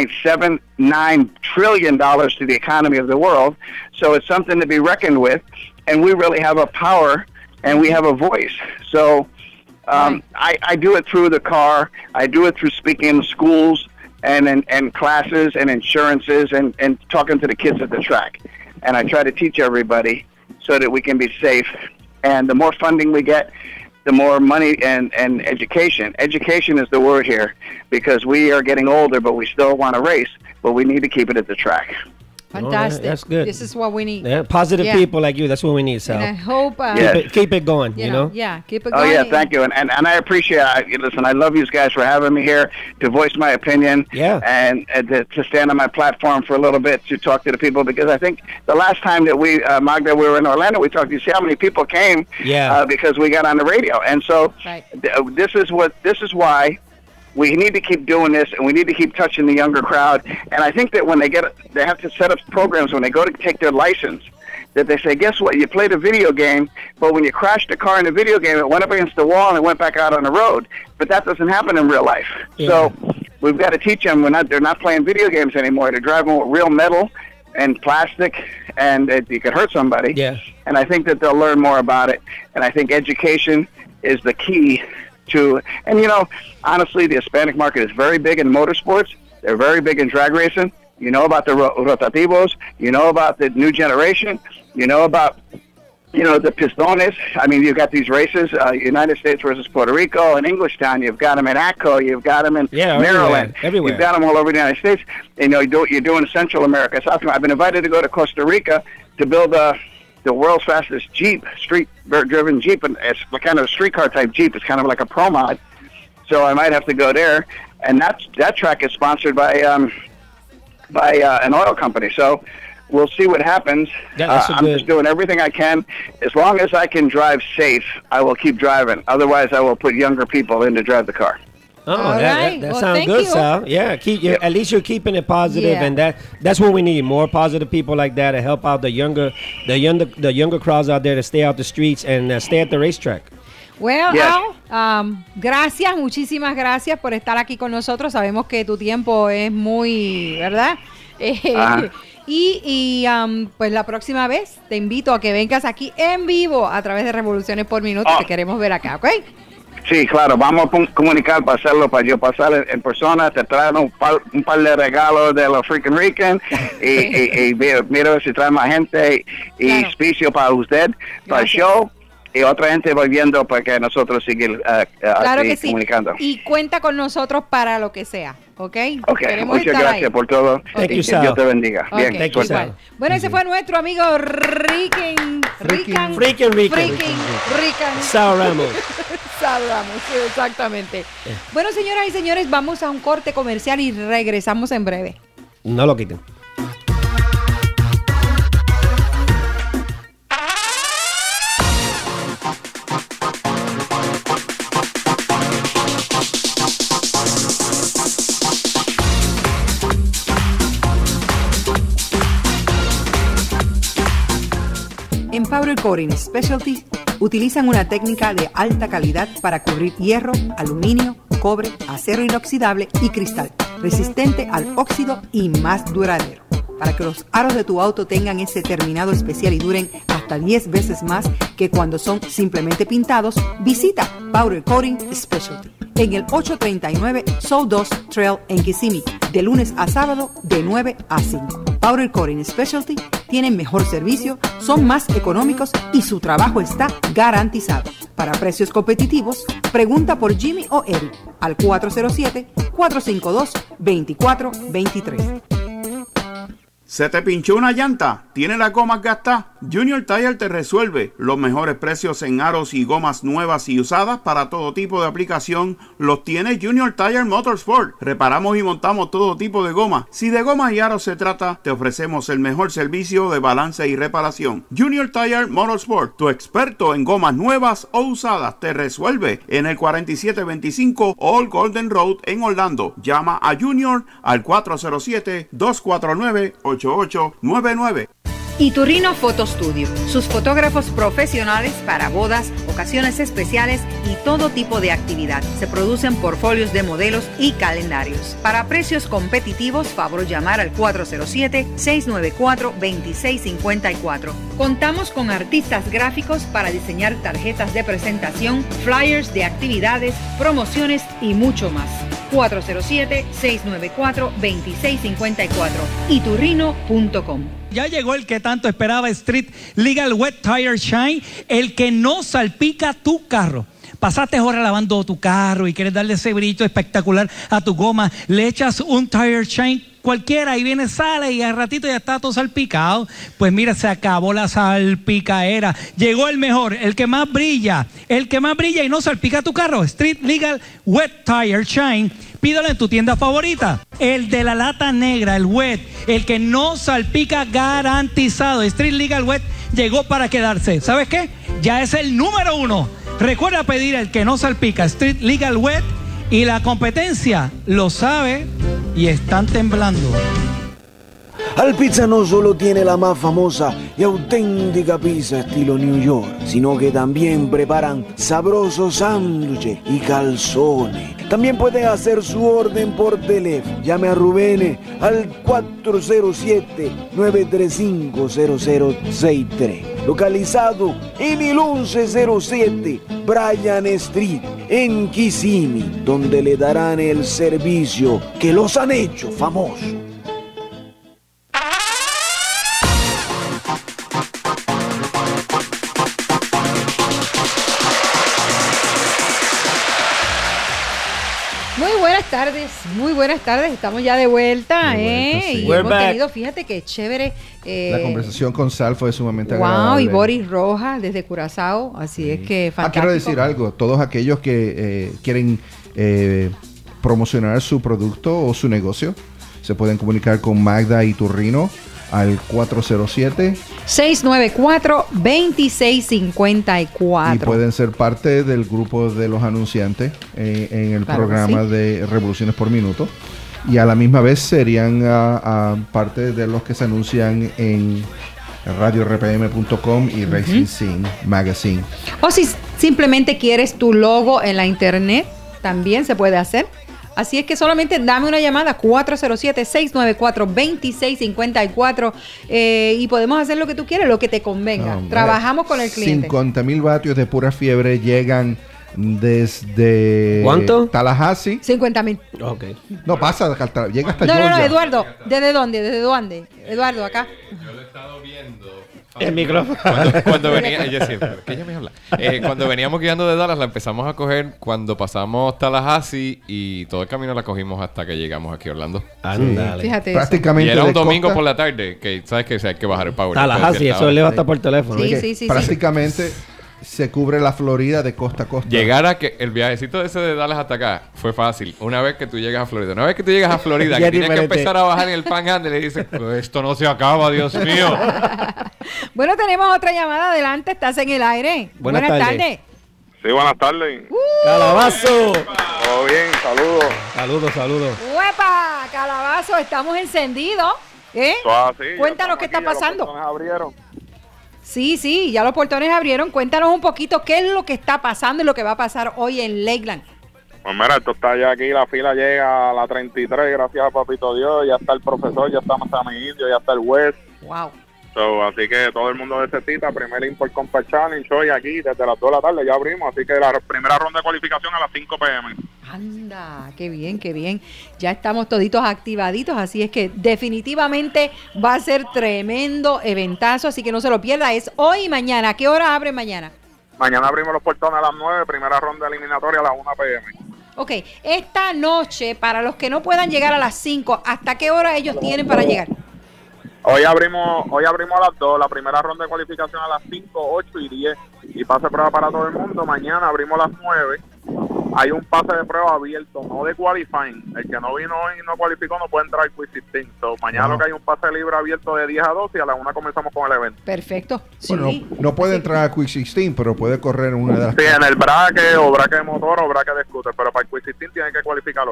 $1.79 trillion to the economy of the world. So it's something to be reckoned with. And we really have a power and we have a voice. So I do it through the car. I do it through speaking in schools and classes and insurances and talking to the kids at the track. And I try to teach everybody so that we can be safe. And the more funding we get, the more money and education. Education is the word here, because we are getting older, but we still want to race, but we need to keep it at the track. Fantastic. That's good. This is what we need. Yeah, positive people like you. That's what we need, Sal. And I hope keep it going. You know. Yeah, keep it going. Oh yeah, thank you. And I appreciate. Listen, I love you guys for having me here to voice my opinion. Yeah. And to stand on my platform for a little bit to talk to the people, because I think the last time that Magda, we were in Orlando, we talked. You see how many people came? Yeah. Because we got on the radio, and so this is why. We need to keep doing this, and we need to keep touching the younger crowd. And I think that when they have to set up programs when they go to take their license, that they say, guess what? You played a video game, but when you crashed a car in a video game, it went up against the wall and it went back out on the road. But that doesn't happen in real life. Yeah. So we've got to teach them they're not playing video games anymore. They're driving with real metal and plastic, and you could hurt somebody. Yeah. And I think that they'll learn more about it. And I think education is the key and honestly, the Hispanic market is very big in motorsports. They're very big in drag racing. You know about the rotativos. You know about the new generation. You know about, the pistones. I mean, you've got these races, United States versus Puerto Rico and Englishtown. You've got them in ACO. You've got them in Maryland. Everywhere. You've got them all over the United States. And, you're doing Central America, South America. I've been invited to go to Costa Rica to build the world's fastest Jeep, street-driven Jeep, and it's kind of a streetcar type Jeep. It's kind of like a pro mod, so I might have to go there. And that track is sponsored by an oil company. So we'll see what happens. Yeah, I'm just doing everything I can. As long as I can drive safe, I will keep driving. Otherwise, I will put younger people in to drive the car. Oh, that sounds good, Sal. Yeah, at least you're keeping it positive, and that's what we need. More positive people like that to help out the younger crowds out there to stay out the streets and stay at the racetrack. Well, Al, gracias, muchísimas gracias por estar aquí con nosotros. Sabemos que tu tiempo es muy, ¿verdad? Pues la próxima vez te invito a que vengas aquí en vivo a través de Revoluciones por Minuto. Te queremos ver acá, ¿ok? Sí, claro, vamos a comunicar para hacerlo, para yo pasar en persona, te traigo un par de regalos de los Freaking Rican y mira si trae más gente y auspicio para usted, para el show, y otra gente volviendo para que nosotros sigamos comunicando. Y cuenta con nosotros para lo que sea, ¿ok? Muchas gracias por todo. Thank you, Dios te bendiga. Okay. Bien, bueno, ese fue nuestro amigo Freaking Sal Ramos. Sí, exactamente. Bueno, señoras y señores, vamos a un corte comercial y regresamos en breve. No lo quiten. En Powder Coating Specialty utilizan una técnica de alta calidad para cubrir hierro, aluminio, cobre, acero inoxidable y cristal, resistente al óxido y más duradero. Para que los aros de tu auto tengan ese terminado especial y duren hasta 10 veces más que cuando son simplemente pintados, visita Powder Coating Specialty en el 839 Sawdust Trail en Kissimmee, de lunes a sábado de 9 a 5. Powder Coating Specialty tienen mejor servicio, son más económicos y su trabajo está garantizado. Para precios competitivos, pregunta por Jimmy o Eric al 407-452-2423. ¿Se te pinchó una llanta? ¿Tiene la goma gastada? Junior Tire te resuelve. Los mejores precios en aros y gomas nuevas y usadas para todo tipo de aplicación los tiene Junior Tire Motorsport. Reparamos y montamos todo tipo de goma. Si de gomas y aros se trata, te ofrecemos el mejor servicio de balance y reparación. Junior Tire Motorsport, tu experto en gomas nuevas o usadas, te resuelve en el 4725 Old Golden Road en Orlando. Llama a Junior al 407-249-8899. Iturrino Photo Studio, sus fotógrafos profesionales para bodas, ocasiones especiales y todo tipo de actividad. Se producen portfolios de modelos y calendarios. Para precios competitivos, favor llamar al 407-694-2654. Contamos con artistas gráficos para diseñar tarjetas de presentación, flyers de actividades, promociones y mucho más. 407-694-2654. Iturrino.com. Ya llegó el que tanto esperaba, Street Legal Wet Tire Shine, el que no salpica tu carro. Pasaste horas lavando tu carro y quieres darle ese brillo espectacular a tu goma, le echas un Tire Shine cualquiera y viene, sale y al ratito ya está todo salpicado. Pues mira, se acabó la salpicaera. Llegó el mejor, el que más brilla y no salpica tu carro. Street Legal Wet Tire Shine. Pídalo en tu tienda favorita. El de la lata negra, el wet, el que no salpica, garantizado. Street Legal Wet llegó para quedarse. ¿Sabes qué? Ya es el número 1. Recuerda pedir el que no salpica, Street Legal Wet, y la competencia lo sabe y están temblando. Alpizza no solo tiene la más famosa y auténtica pizza estilo New York, sino que también preparan sabrosos sándwiches y calzones. También puede hacer su orden por teléfono. Llame a Rubén al 407-935-0063. Localizado en el 1107 Bryan Street, en Kissimmee, donde le darán el servicio que los han hecho famosos. Muy buenas tardes, estamos ya de vuelta, sí. Y hemos tenido, fíjate que chévere. La conversación con Sal fue sumamente agradable. Wow, y Boris Rojas desde Curazao, así es que fantástico. Quiero decir algo, todos aquellos que quieren promocionar su producto o su negocio, se pueden comunicar con Magda Iturrino al 407-694-2654. Y pueden ser parte del grupo de los anunciantes en el programa de Revoluciones por Minuto. Y a la misma vez serían parte de los que se anuncian en radiorpm.com y Racing Scene Magazine. O si simplemente quieres tu logo en la internet, también se puede hacer. Así es que solamente dame una llamada, 407-694-2654, y podemos hacer lo que tú quieras, lo que te convenga. Trabajamos con el cliente. 50,000 vatios de pura fiebre llegan desde... ¿Cuánto? Tallahassee. 50,000. Ok. No, llega hasta Georgia. No, Eduardo. ¿Desde dónde? Eduardo, acá. Yo lo he estado viendo. El micrófono. Cuando venía, ella siempre, que ella me habla. Cuando veníamos guiando de Dallas, la empezamos a coger cuando pasamos Tallahassee y todo el camino la cogimos hasta que llegamos aquí a Orlando. Ándale. Fíjate. Prácticamente. Y era un domingo por la tarde, que sabes que hay que bajar el power. Tallahassee, eso le va hasta por teléfono. Sí. Prácticamente se cubre la Florida de costa a costa. Llegar a que el viajecito ese de Dallas hasta acá fue fácil. Una vez que tú llegas a Florida. Una vez que tú llegas a Florida, que tienes que empezar a bajar en el Panhandle y le dices, esto no se acaba, Dios mío. Bueno, tenemos otra llamada. Adelante, estás en el aire. Buenas tardes. Sí, buenas tardes. ¡Calabazo! Todo bien, Saludos. ¡Uepa! Calabazo, estamos encendidos. Cuéntanos qué está pasando. Los portones abrieron. Sí, ya los portones abrieron. Cuéntanos un poquito qué es lo que está pasando y lo que va a pasar hoy en Lakeland. Pues mira, esto está ya aquí, la fila llega a la 33, gracias a Papito Dios, ya está el profesor, ya está Masami Indio, ya está el West. Wow. Así que todo el mundo necesita, primer Import Compact Challenge hoy aquí, desde las 2 de la tarde ya abrimos, así que la primera ronda de cualificación a las 5 p.m. Anda, qué bien. Ya estamos toditos activaditos, así es que definitivamente va a ser tremendo eventazo, así que no se lo pierda. Es hoy y mañana. ¿A qué hora abre mañana? Mañana abrimos los portones a las 9, primera ronda eliminatoria a las 1 p.m. Ok, esta noche, para los que no puedan llegar a las 5, ¿hasta qué hora ellos tienen para llegar? Hoy abrimos a las 2, la primera ronda de cualificación a las 5, 8 y 10. Y pase prueba para todo el mundo. Mañana abrimos a las 9. Hay un pase de prueba abierto, no de qualifying. El que no vino hoy y no cualificó no puede entrar al Quick 16. Mañana lo que hay un pase libre abierto de 10 a 12 y a las 1 comenzamos con el evento. Perfecto. Bueno, sí. no puede entrar al Quick 16, pero puede correr en una de las... Sí, en el braque o braque de motor o braque de scooter, pero para el Quick 16 tiene que cualificar hoy.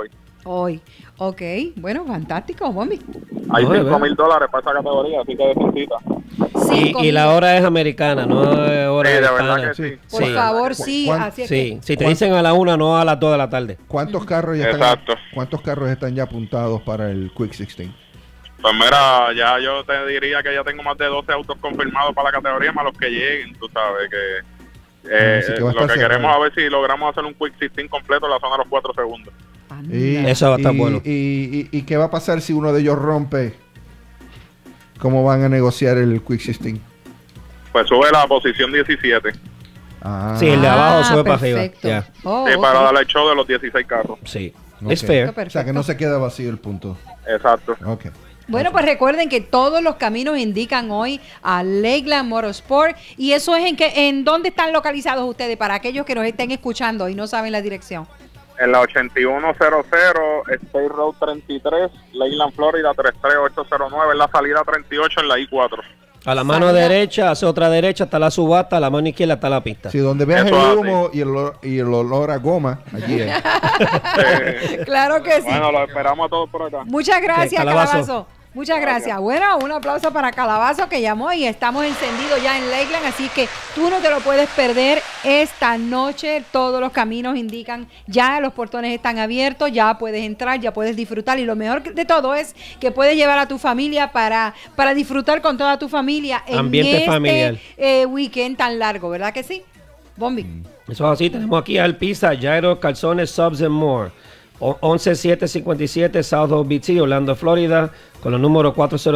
Hoy. Ok, bueno, fantástico, Bombi. Hay $5,000 para esa categoría, así que defensita. Y la hora es americana, no es hora de hispana. verdad que sí. Por favor, sí. Así es Sí, que... si te dicen a la 1, no a las 2 de la tarde. ¿Cuántos carros están ya apuntados para el Quick 16? Pues mira, ya yo te diría que ya tengo más de 12 autos confirmados para la categoría, más los que lleguen, tú sabes que lo que queremos a ver si logramos hacer un Quick 16 completo en la zona de los 4 segundos. Eso va a estar bueno. ¿Y qué va a pasar si uno de ellos rompe? ¿Cómo van a negociar el Quick 16? Pues sube la posición 17. Sí, el de abajo sube para arriba. Yeah. Sí, para darle el show de los 16 carros. Sí, Okay. es fair. O sea, que no se queda vacío el punto. Exacto. Okay. Bueno, pues recuerden que todos los caminos indican hoy a Lakeland Motorsport. Y eso es en dónde están localizados ustedes, para aquellos que nos estén escuchando y no saben la dirección. En la 8100 State Road 33, Lakeland, Florida 33809, en la salida 38 en la I-4. A la mano derecha, hace otra derecha, está la subasta, a la mano izquierda está la pista. Sí, donde veas el humo y el olor a goma, allí es. Claro que sí. Bueno, lo esperamos a todos por acá. Muchas gracias, Calabazo. Muchas gracias. Bueno, un aplauso para Calabazo que llamó y estamos encendidos ya en Lakeland, así que tú no te lo puedes perder esta noche. Todos los caminos indican, ya los portones están abiertos, ya puedes entrar, ya puedes disfrutar y lo mejor de todo es que puedes llevar a tu familia para disfrutar con toda tu familia en ambiente familiar. Weekend tan largo, ¿verdad que sí? Bombi. Eso es así, tenemos aquí al Pizza, Jairo, Calzones, Subs and More. 11757 South OBT, Orlando, Florida, con el número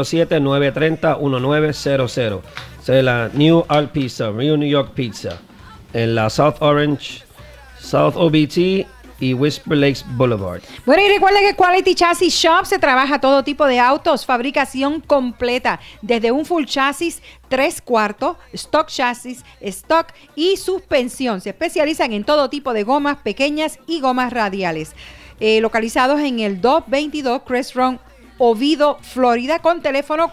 407-930-1900. Esa es la New Art Pizza, New York Pizza, en la South Orange, South OBT y Whisper Lakes Boulevard. Bueno, y recuerden que Quality Chassis Shop se trabaja todo tipo de autos, fabricación completa, desde un full chasis 3/4, stock chasis, stock y suspensión. Se especializan en todo tipo de gomas pequeñas y gomas radiales. Localizados en el 222 Crest Run, Oviedo, Florida, con teléfono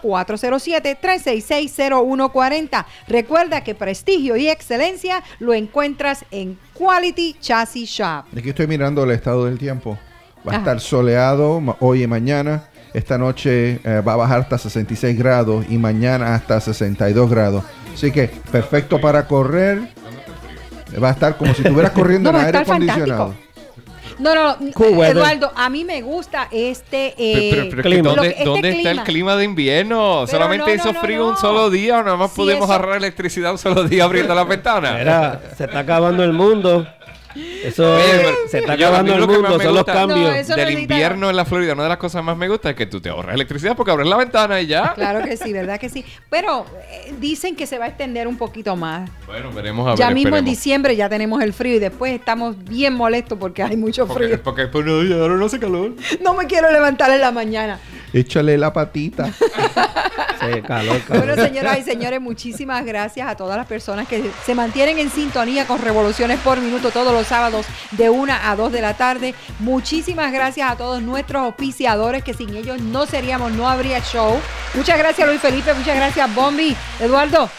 407-366-0140. Recuerda que prestigio y excelencia lo encuentras en Quality Chassis Shop. Aquí estoy mirando el estado del tiempo. Va a estar soleado hoy y mañana. Esta noche va a bajar hasta 66 grados y mañana hasta 62 grados. Así que perfecto para correr. Va a estar como si estuvieras corriendo en aire acondicionado. No, Eduardo, a mí me gusta pero clima. ¿Dónde está el clima de invierno? Pero solamente hizo frío un solo día, o nada más pudimos ahorrar electricidad un solo día abriendo la ventana. Mira, se está acabando el mundo. Eso se está acabando el mundo, son los cambios del invierno en la Florida. Una de las cosas más me gusta es que tú te ahorras electricidad porque abres la ventana y ya. Claro que sí, ¿verdad que sí? Pero dicen que se va a extender un poquito más. Bueno, veremos a ver. Ya mismo en diciembre ya tenemos el frío y después estamos bien molestos porque hay mucho frío. Porque después ahora no hace calor. No me quiero levantar en la mañana. Échale la patita. Sí, calor. Bueno, señoras y señores, muchísimas gracias a todas las personas que se mantienen en sintonía con Revoluciones por Minuto todos los sábados de 1 a 2 de la tarde. Muchísimas gracias a todos nuestros auspiciadores, que sin ellos no habría show. Muchas gracias, Luis Felipe. Muchas gracias, Bombi. Eduardo.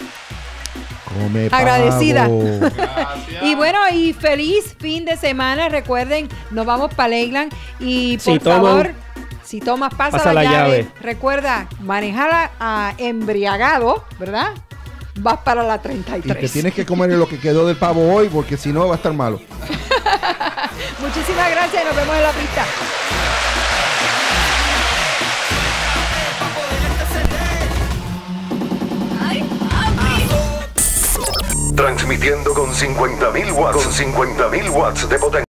Agradecida. Y bueno, y feliz fin de semana. Recuerden, nos vamos para Lakeland y por favor, si tomas, pasa la llave. Recuerda, manejar embriagado, ¿verdad? Vas para la 33. Y que tienes que comer lo que quedó del pavo hoy, porque si no va a estar malo. Muchísimas gracias y nos vemos en la pista. Transmitiendo con 50.000 watts. Con 50.000 watts de potencia.